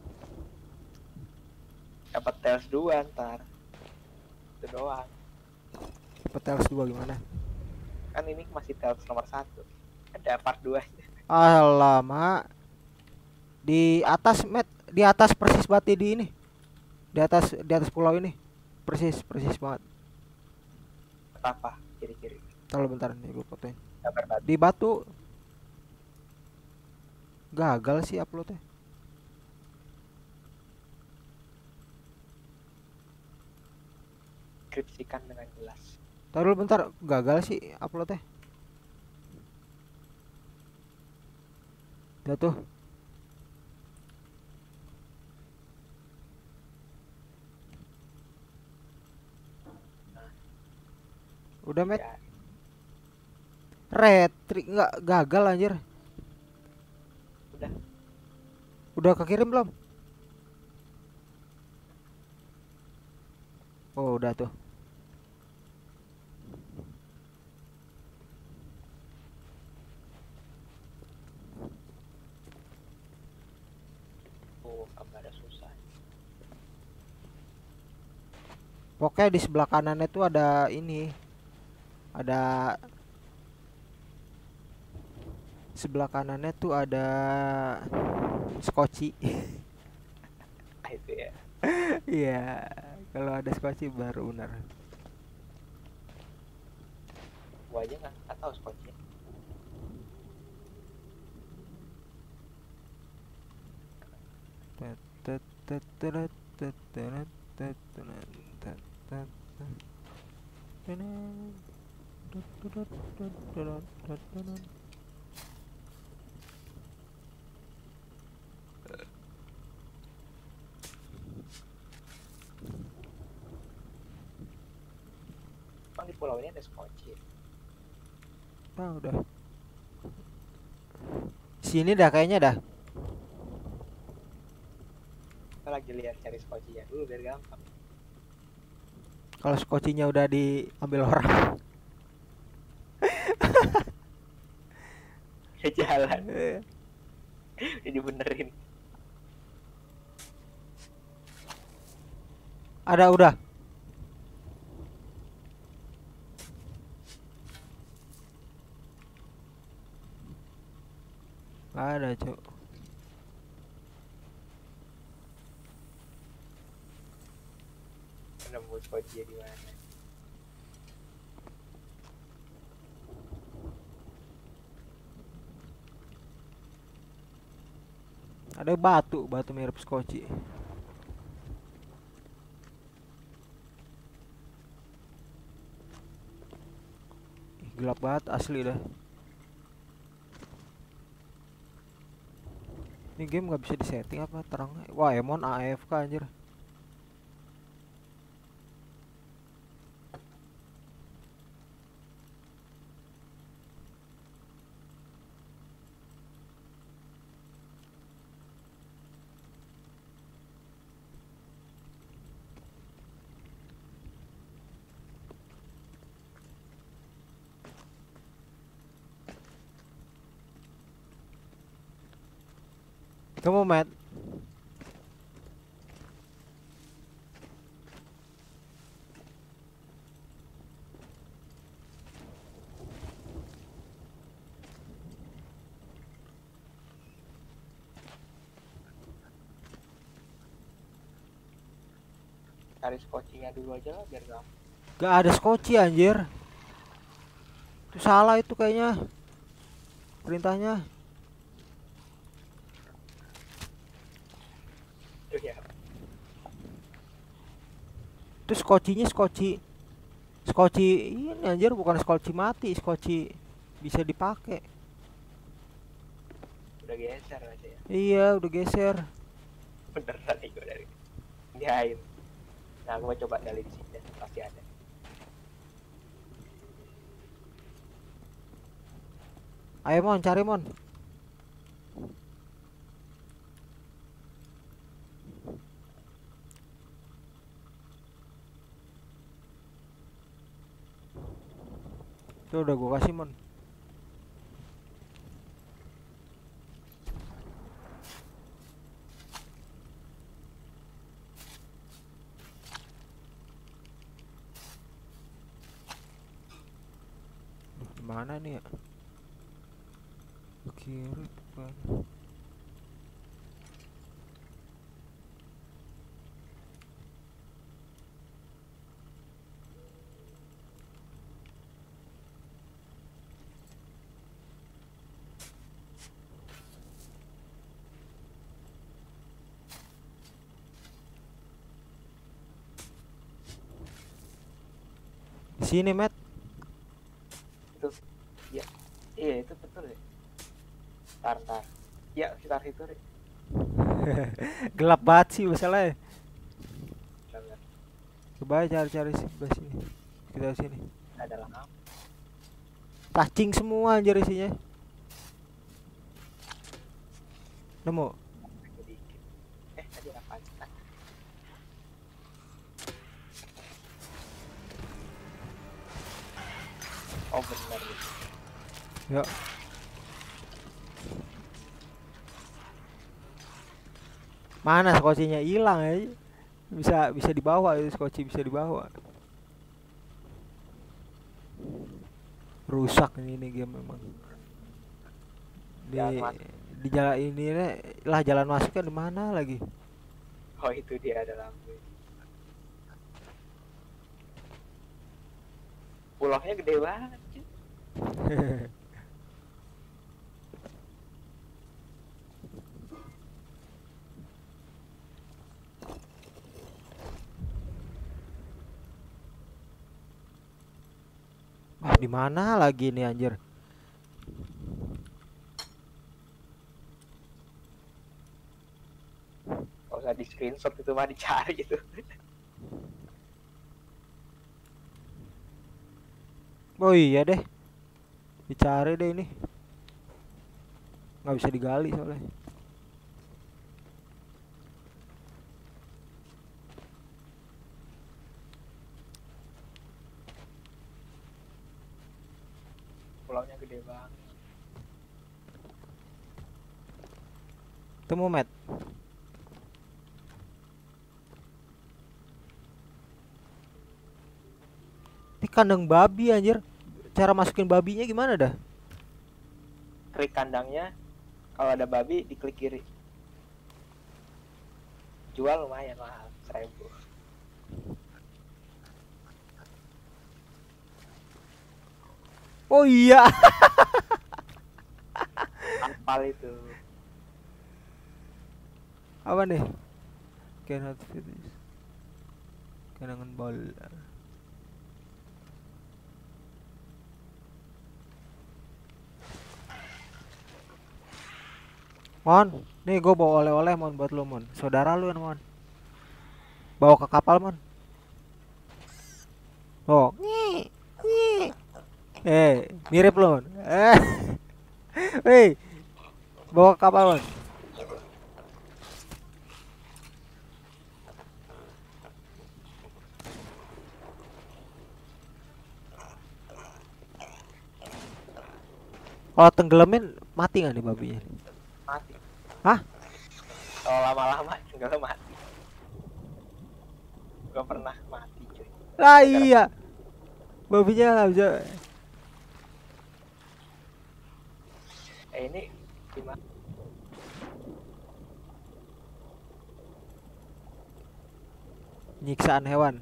dapat Tails dua ntar. Itu doang. Cepet Tales dua gimana? Kan ini masih Tails nomor satu. Ada part dua. Alamak. Di atas met, di atas persis bati di ini. Di atas di atas pulau ini. Persis, persis banget. Apa? Kiri-kiri. Kalau bentar nih gue fotoin. Gambar batu. Di batu. Gagal sih uploadnya. Deskripsikan dengan jelas. Taruh dulu bentar, gagal sih uploadnya. Udah tuh. Udah met. Ya, Retri nggak gagal anjir. udah. Udah kekirim belum? Oh, udah tuh. Oh, gambarnya susah. Pokoknya di sebelah kanannya tuh ada ini. Ada sebelah kanannya tuh ada skoci. Ah, itu ya. Iya, kalau ada skoci baru benar. Gua aja nggak nggak tahu skotnya. Emang di pulau ini ada skoci. Ah, udah. Sini dah kayaknya dah. Kita lagi lihat cari skocinya dulu biar gampang. Kalau skocinya udah diambil orang. Ya jalan. Jadi benerin. Ada udah. Nggak ada cuk. Nemu skoci di mana? Ada batu, batu mirip skoci. Ih, gelap banget asli dah. Ini game nggak bisa disetting apa terangnya? Wah, Emon A F K anjir. Kamu Matt? Cari skocinya dulu aja lah biar gampang. Gak ada skoci anjir. Itu salah itu kayaknya. Perintahnya. Itu skocinya skoci skoci ini anjir, bukan skoci mati, skoci bisa dipakai. Udah geser aja ya. Iya, udah geser. Beneran nih gue dari dihain. Nah gue coba gali di sini pasti ada. Ayo Mon, cari Mon. Tuh udah gua kasih Mon. Duh, mana nih ya? Ke kiri bukan. Di sini, Matt. Itu ya iya itu betul ya. Tar tar ya sekitar situ deh. Gelap banget sih masalahnya. Bener. Coba cari-cari sebelah sini. Kita sini. Ada lampu. Cacing semua anjir isinya. Nemu. Sedikit. Eh tadi apa? Oh benar gitu. Ya. Mana skocinya hilang aja. Bisa bisa dibawa itu, skoci bisa dibawa. Rusak ini, ini game memang. Di Jalan masuk. di jalan ini nih, lah jalan masuknya di mana lagi? Oh itu dia ada lampu. Pulangnya gede banget cuy. Wah, di mana lagi nih anjir? Kalau usah di screenshot itu mah dicari gitu. Oh iya deh, dicari deh ini. Nggak bisa digali soalnya. Pulangnya gede banget. Temu Matt. Ini kandang babi anjir. Cara masukin babinya gimana dah? Klik kandangnya, kalau ada babi diklik kiri. Jual lumayan mahal, seribu. Oh iya. Ampal itu. Apa nih? Cannot fit this. Kenangan bola. Mon, nih gue bawa oleh-oleh Mon buat lu Mon. Saudara lu kan Mon. Bawa ke kapal Mon. Oh. Eh, mirip lu Mon. Eh. Hei. Bawa ke kapal Mon. Kalau tenggelamin mati nggak nih babinya? Mati. Hah? Kalau lama-lama enggak mati. Gak pernah mati cuy. Lah iya. Babinya nggak bisa. Eh ini gimana? Nyiksaan hewan.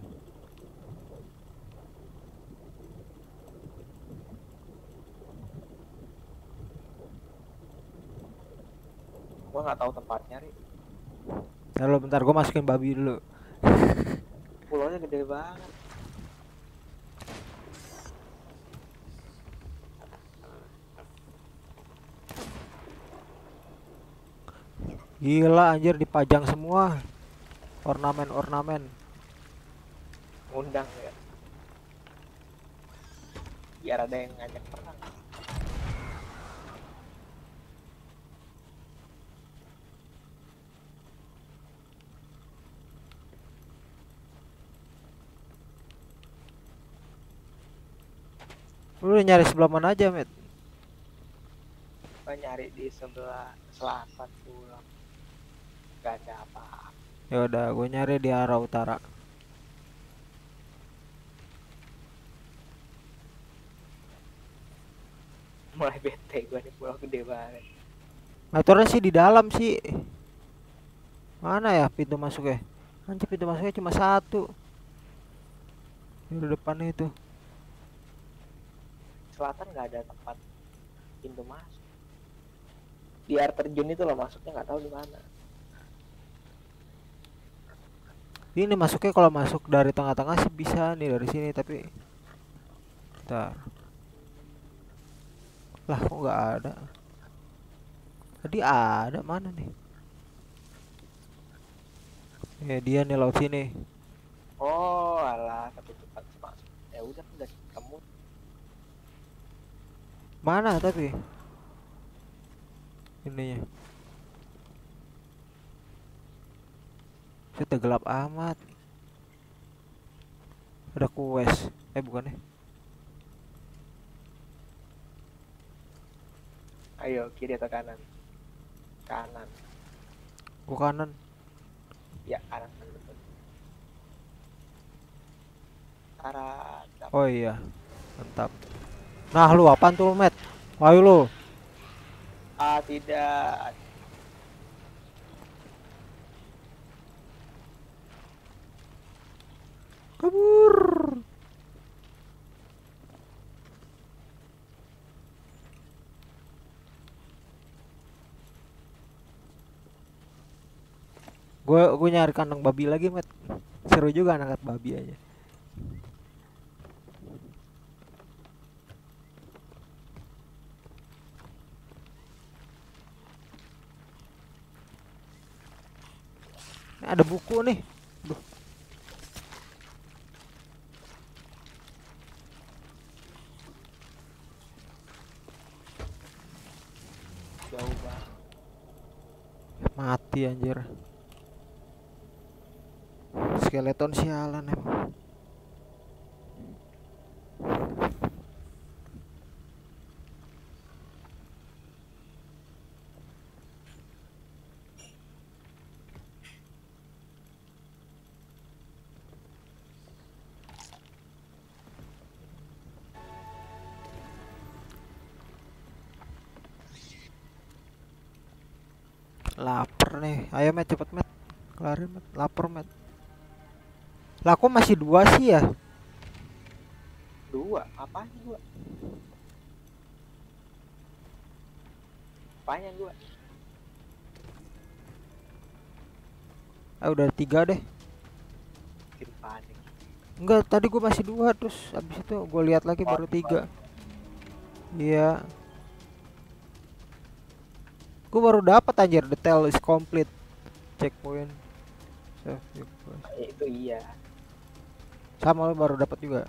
Gua nggak tahu tempatnya ri. Lalu bentar gue masukin babi dulu. Pulau Scale-nya gede banget. Gila anjir, dipajang semua ornamen-ornamen. Ngundang ya. Biar ada yang ngajak perang. Lu nyari sebelah mana aja, Met? Gua nyari di sebelah selatan pulang. Gak ada apa-apa. Ya udah, gue nyari di arah utara. Mulai bete gua nih, pulau gede banget. Motornya sih di dalam sih. Mana ya pintu masuknya? Anjir, pintu masuknya cuma satu. Di depannya itu. Selatan nggak ada tempat pintu masuk. Di air terjun itu loh masuknya, nggak tahu di mana. Ini masuknya kalau masuk dari tengah-tengah sih bisa nih dari sini, tapi bentar. Lah kok nggak ada? Tadi ada mana nih? Ya dia nih laut sini. Oh, alah, ketutupan masuk. Ya udah, udah ketemu. Mana tapi? Ininya. Sudah gelap amat. Ada quest. Eh bukan ya? Ayo, kiri atau kanan? Kanan. Gua kanan. Ya, kanan betul. Arah dap- Oh iya. Mantap. Nah lu apaan tuh, Met? Ayo lu. Ah, tidak. Kabur. Gue gue nyari kandang babi lagi, Met. Seru juga angkat babi aja. Ini ada buku nih. Duh. Jauh banget. Mati anjir. Skeleton sialan emang. Laper nih. Ayo, Met, cepet, Met. Kelarin, Met. Laper, Met. Lah kok masih dua sih ya? Dua, apaan dua? Apanya dua? Ah udah tiga deh. Bikin panik. Enggak, tadi gue masih dua, terus abis itu gue lihat lagi Oh, baru tiga. Iya. Gue baru dapat anjir, detail is complete. Checkpoint. Save your quest. Ya, itu iya. Sama lo baru dapat juga.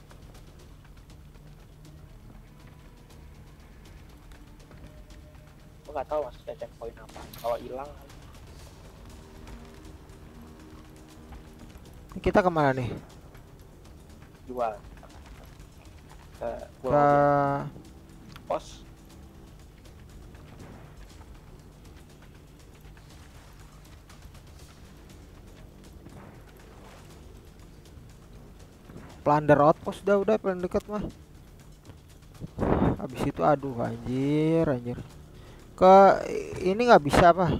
Gue nggak tahu maksudnya checkpoint apa. Kalau hilang, Ini kita kemana nih? jual. Ke Ke Pulau pos. Plunder Outpost, udah udah paling dekat mah. Habis itu aduh anjir anjir. Ke ini nggak bisa apa?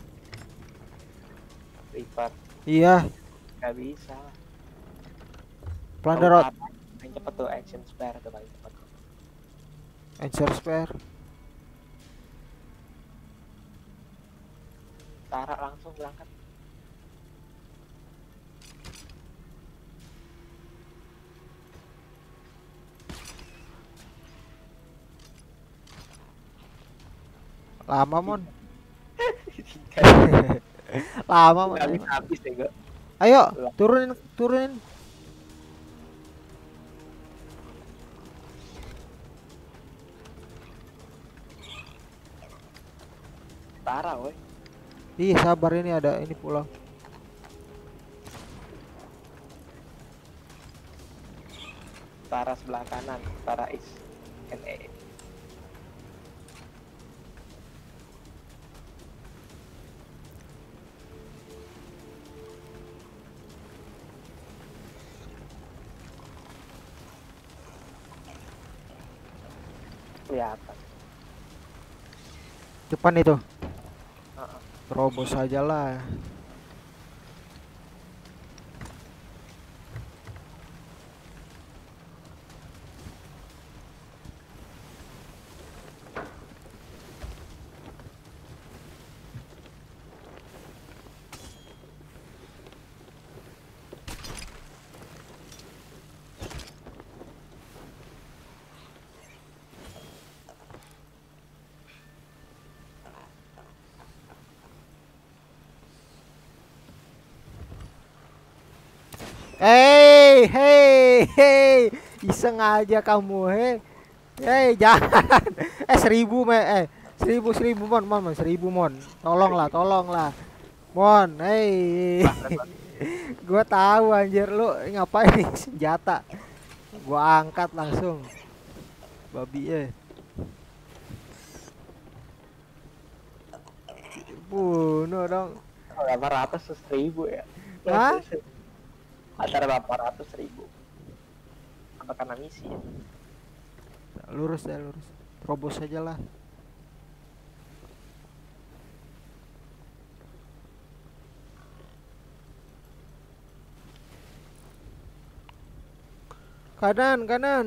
River. Iya, Nggak bisa. Plunder Tahu Out apa? Yang cepet tuh action spare tuh paling cepet. Answer spare. Tara langsung berangkat. Lama mon. Lama mon. Kali Ayo, habis ya gak? ayo turunin turunin. Parah woi. Ih sabar ini ada ini pulang. Tara sebelah kanan, Tara is N E. Kelihatan. Depan itu. Heeh. Terobos aja lah. Hei, hei, hei, iseng aja kamu, hei, hei, jangan, eh seribu me, eh seribu seribu mon, mon, mon, seribu mon, tolonglah, tolonglah, mon, hei, gua tahu anjir lu ngapain nih senjata, gua angkat langsung, babi eh, bunuh dong, Berapa ratus seribu ya? Hah? Antara berapa ratus ribu? Apa karena misi ya? lurus ya lurus, terobos aja lah. Kanan, kanan.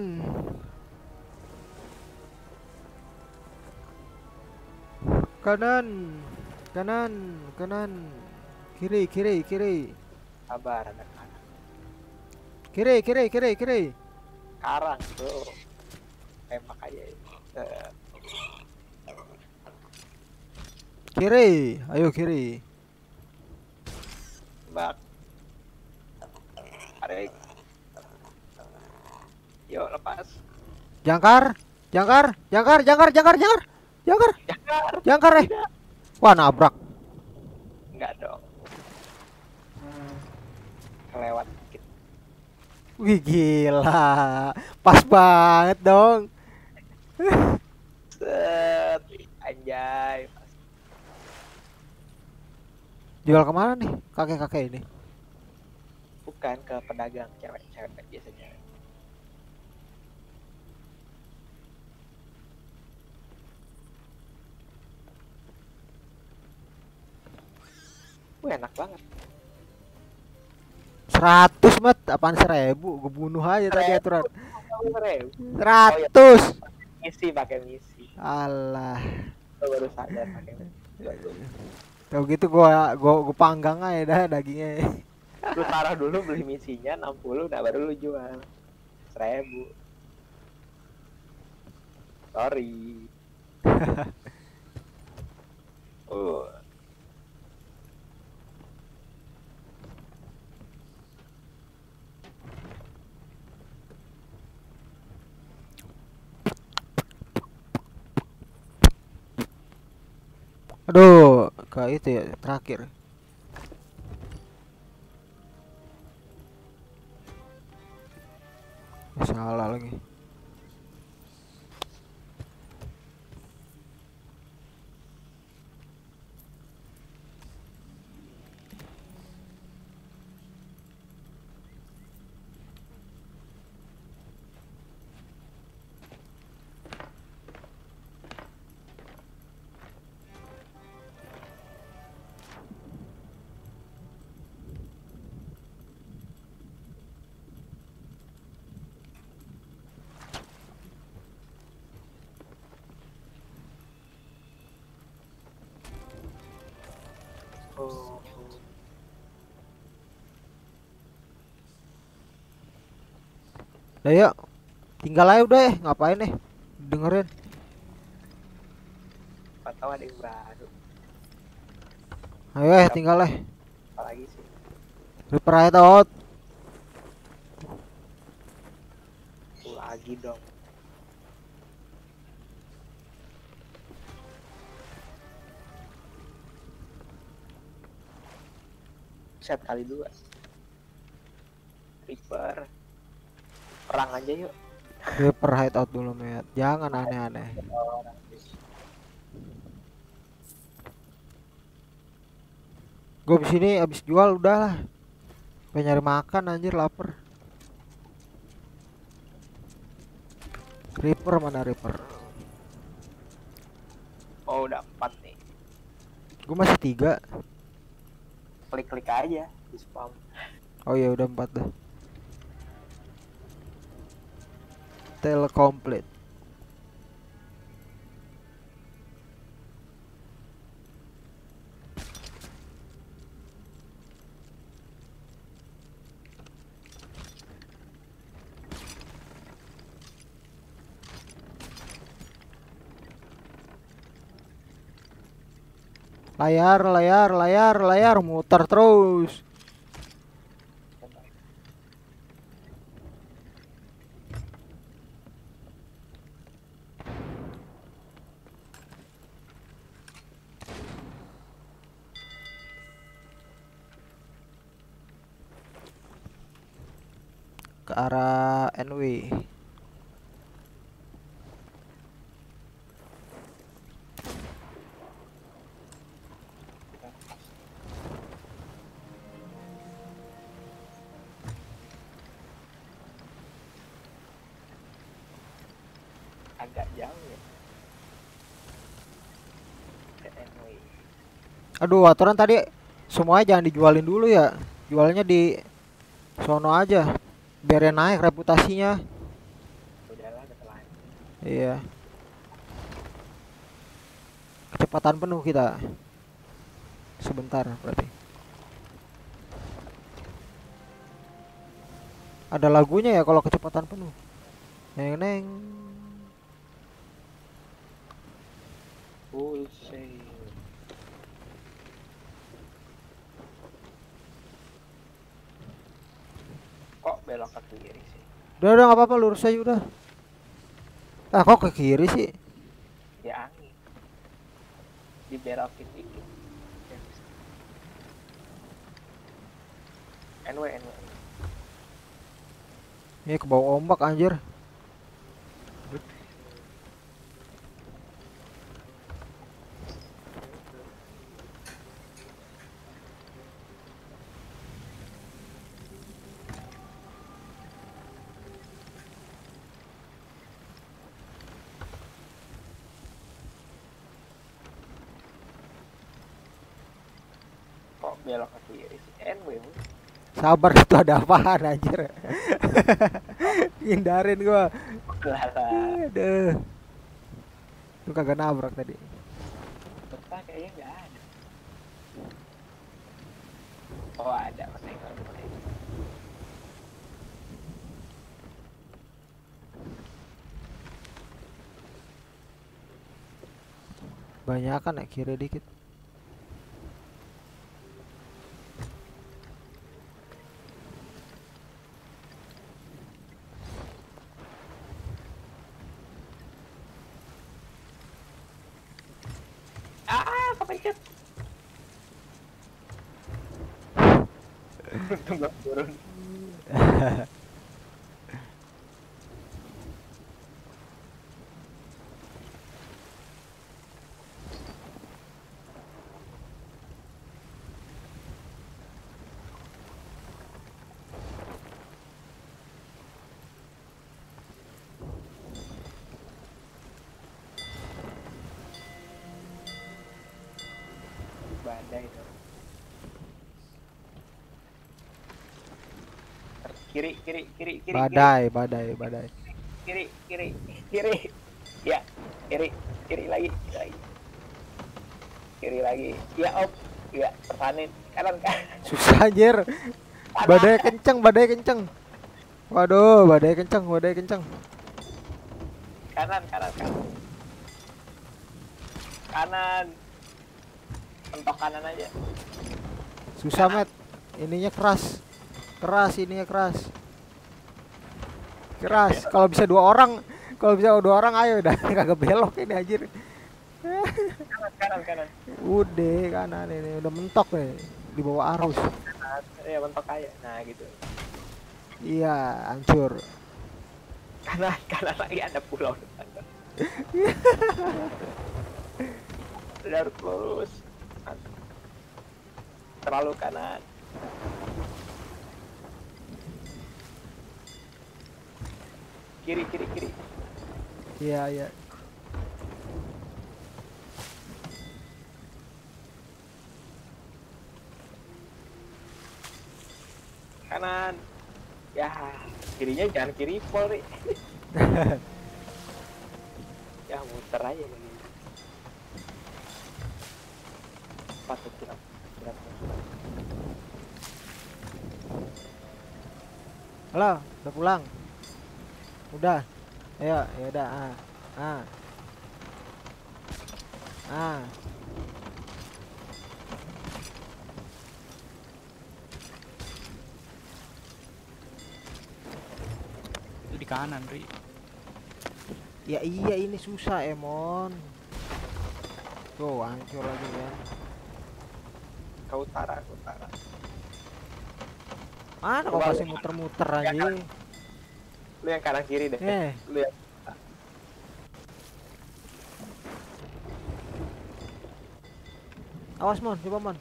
Kanan. Kanan, kanan. Kiri, kiri, kiri. Sabar ada kanan. Kiri, kiri, kiri, kiri. Sekarang tuh tembak aja ya. Eh, Kiri, ayo kiri. Tembak. Tarik. Yuk lepas. Jangkar, jangkar, jangkar, jangkar, jangkar, jangkar. Jangkar, Jangan. jangkar eh. Wah, nabrak. Enggak dong. Kelewat dikit. Wih, gila. Pas banget dong. Set. Anjay. Jual kemana nih kakek-kakek ini? Bukan ke pedagang cewek-cewek biasanya. Wah, enak banget. Seratus mat, apaan seribu? Gue bunuh aja tadi aturan. Seribu. Seratus. Misi pakai misi. Alah. Lo baru sadar pakai misi. Kalau gitu gua gua gua panggang aja dah dagingnya. Lu taruh dulu beli misinya enam puluh, nah baru lu jual seribu. Sorry. uh. Aduh, ke itu ya terakhir. Salah lagi. Oh. Udah yuk. Tinggal aja udah eh, ngapain nih? Dengerin. empat Oh ada yang baru. Ayo eh tinggal eh. Apalagi sih. Reaper hideout. Tuh lagi dong. Set kali dua. Reaper. Perang aja yuk. Reaper hideout dulu met. Jangan aneh-aneh. Orang. Gue di sini abis jual udah lah. Pengen nyari makan anjir lapar. Reaper mana Reaper? Oh udah empat nih. Gue masih tiga. Klik-klik aja di spam. Oh ya udah empat dah. Tel complete. Layar, layar, layar, layar muter terus. Ke arah N W. Agak jauh ya. Ke N W. Aduh, aturan tadi semuanya jangan dijualin dulu ya. Jualnya di sono aja. Biar naik reputasinya. Udahlah udah telan. Iya. Kecepatan penuh kita. Sebentar berarti. Ada lagunya ya kalau kecepatan penuh. Neng neng. Full sail. Kok belok ke kiri sih? Udah udah nggak apa-apa lurus aja udah. Ah kok ke kiri sih? Ya angin. Dibelokin dikit. N W N W. Ini ke bawah ombak anjir. Kok belok ke kiri sih? N W. Sabar itu ada apaan anjir. Hindarin gua. Lah lah. Aduh. Lu kagak nabrak tadi. Betah kayaknya nggak ada. Oh ada mas Engel. Banyakan ya kiri dikit. Ah, kepencet. Untung gak turun. Badai tuh. Kiri, kiri, kiri, kiri. Badai, badai, badai. Kiri, kiri, kiri. Ya, kiri, kiri lagi, kiri lagi. Kiri lagi. Ya, op. Ya, pertahanin. Kanan, kanan. Susah anjir. Badai kenceng, badai kenceng. Waduh, badai kenceng, badai kenceng. Kanan, kanan, kanan. Kanan. Mentok kanan aja. Susah, Met. Ininya keras. Keras ininya keras. Keras. Kalau bisa dua orang, kalau bisa dua orang ayo dah. Kagak belok ini anjir. Kanan, kanan, kanan. Udah kanan ini udah mentok nih di bawah arus. Kanan. Iya, mentok aja. Nah, gitu. Iya, hancur. Kanan, kanan lagi ada pulau depan. Udah harus lurus. Terlalu kanan. Kiri, kiri, kiri. Iya, iya. Kanan. Ya, kirinya jangan kiri pol, Ri. Ya, muter aja begini. Patut tidak. Tidak. Halo, udah pulang? Udah. Ayo, ya udah. Ah. Ah. Ah. Itu di kanan, Ri. Ya iya ini susah Emon. Tuh hancur lagi ya. Ke utara, ke utara. Mana kau Coba kasih lu- muter-muter Ya, aja. kan? Lu yang kanan kiri deh. Eh, Lu yang awas Mon, coba Mon.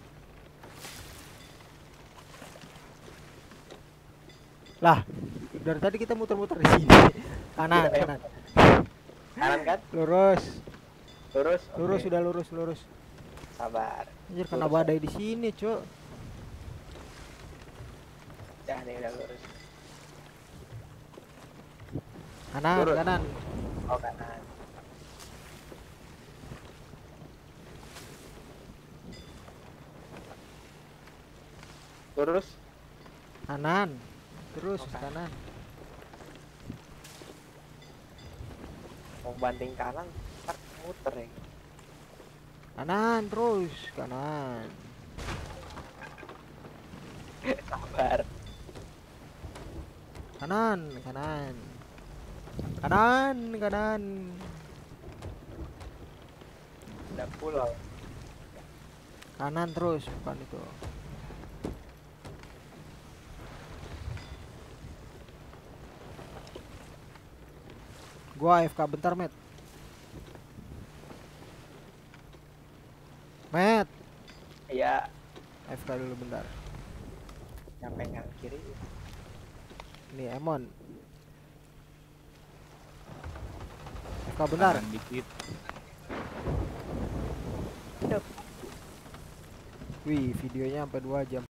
Lah, dari tadi kita muter-muter di sini. Kanan, Iya, kanan. kanan kan? Lurus. Lurus. Lurus oke. sudah lurus, lurus. Sabar. Anjir kena Lurus. badai di sini, Cuk. Ya, nih udah lurus. Kanan, Lurus. kanan. Oh, kanan. Lurus. Kanan. Terus Oke. kanan. Mau banting kanan, ntar muter ya. Kanan terus, kanan. Sabar. Kanan, kanan. Kanan, kanan. Udah pulau. Kanan terus, bukan itu. Gua A F K bentar, Met. Met, Iya, A F K dulu bentar. nyampe kanan kiri. Nih, Emon. A F K bentar. Kanan dikit. Wih, videonya sampai dua jam.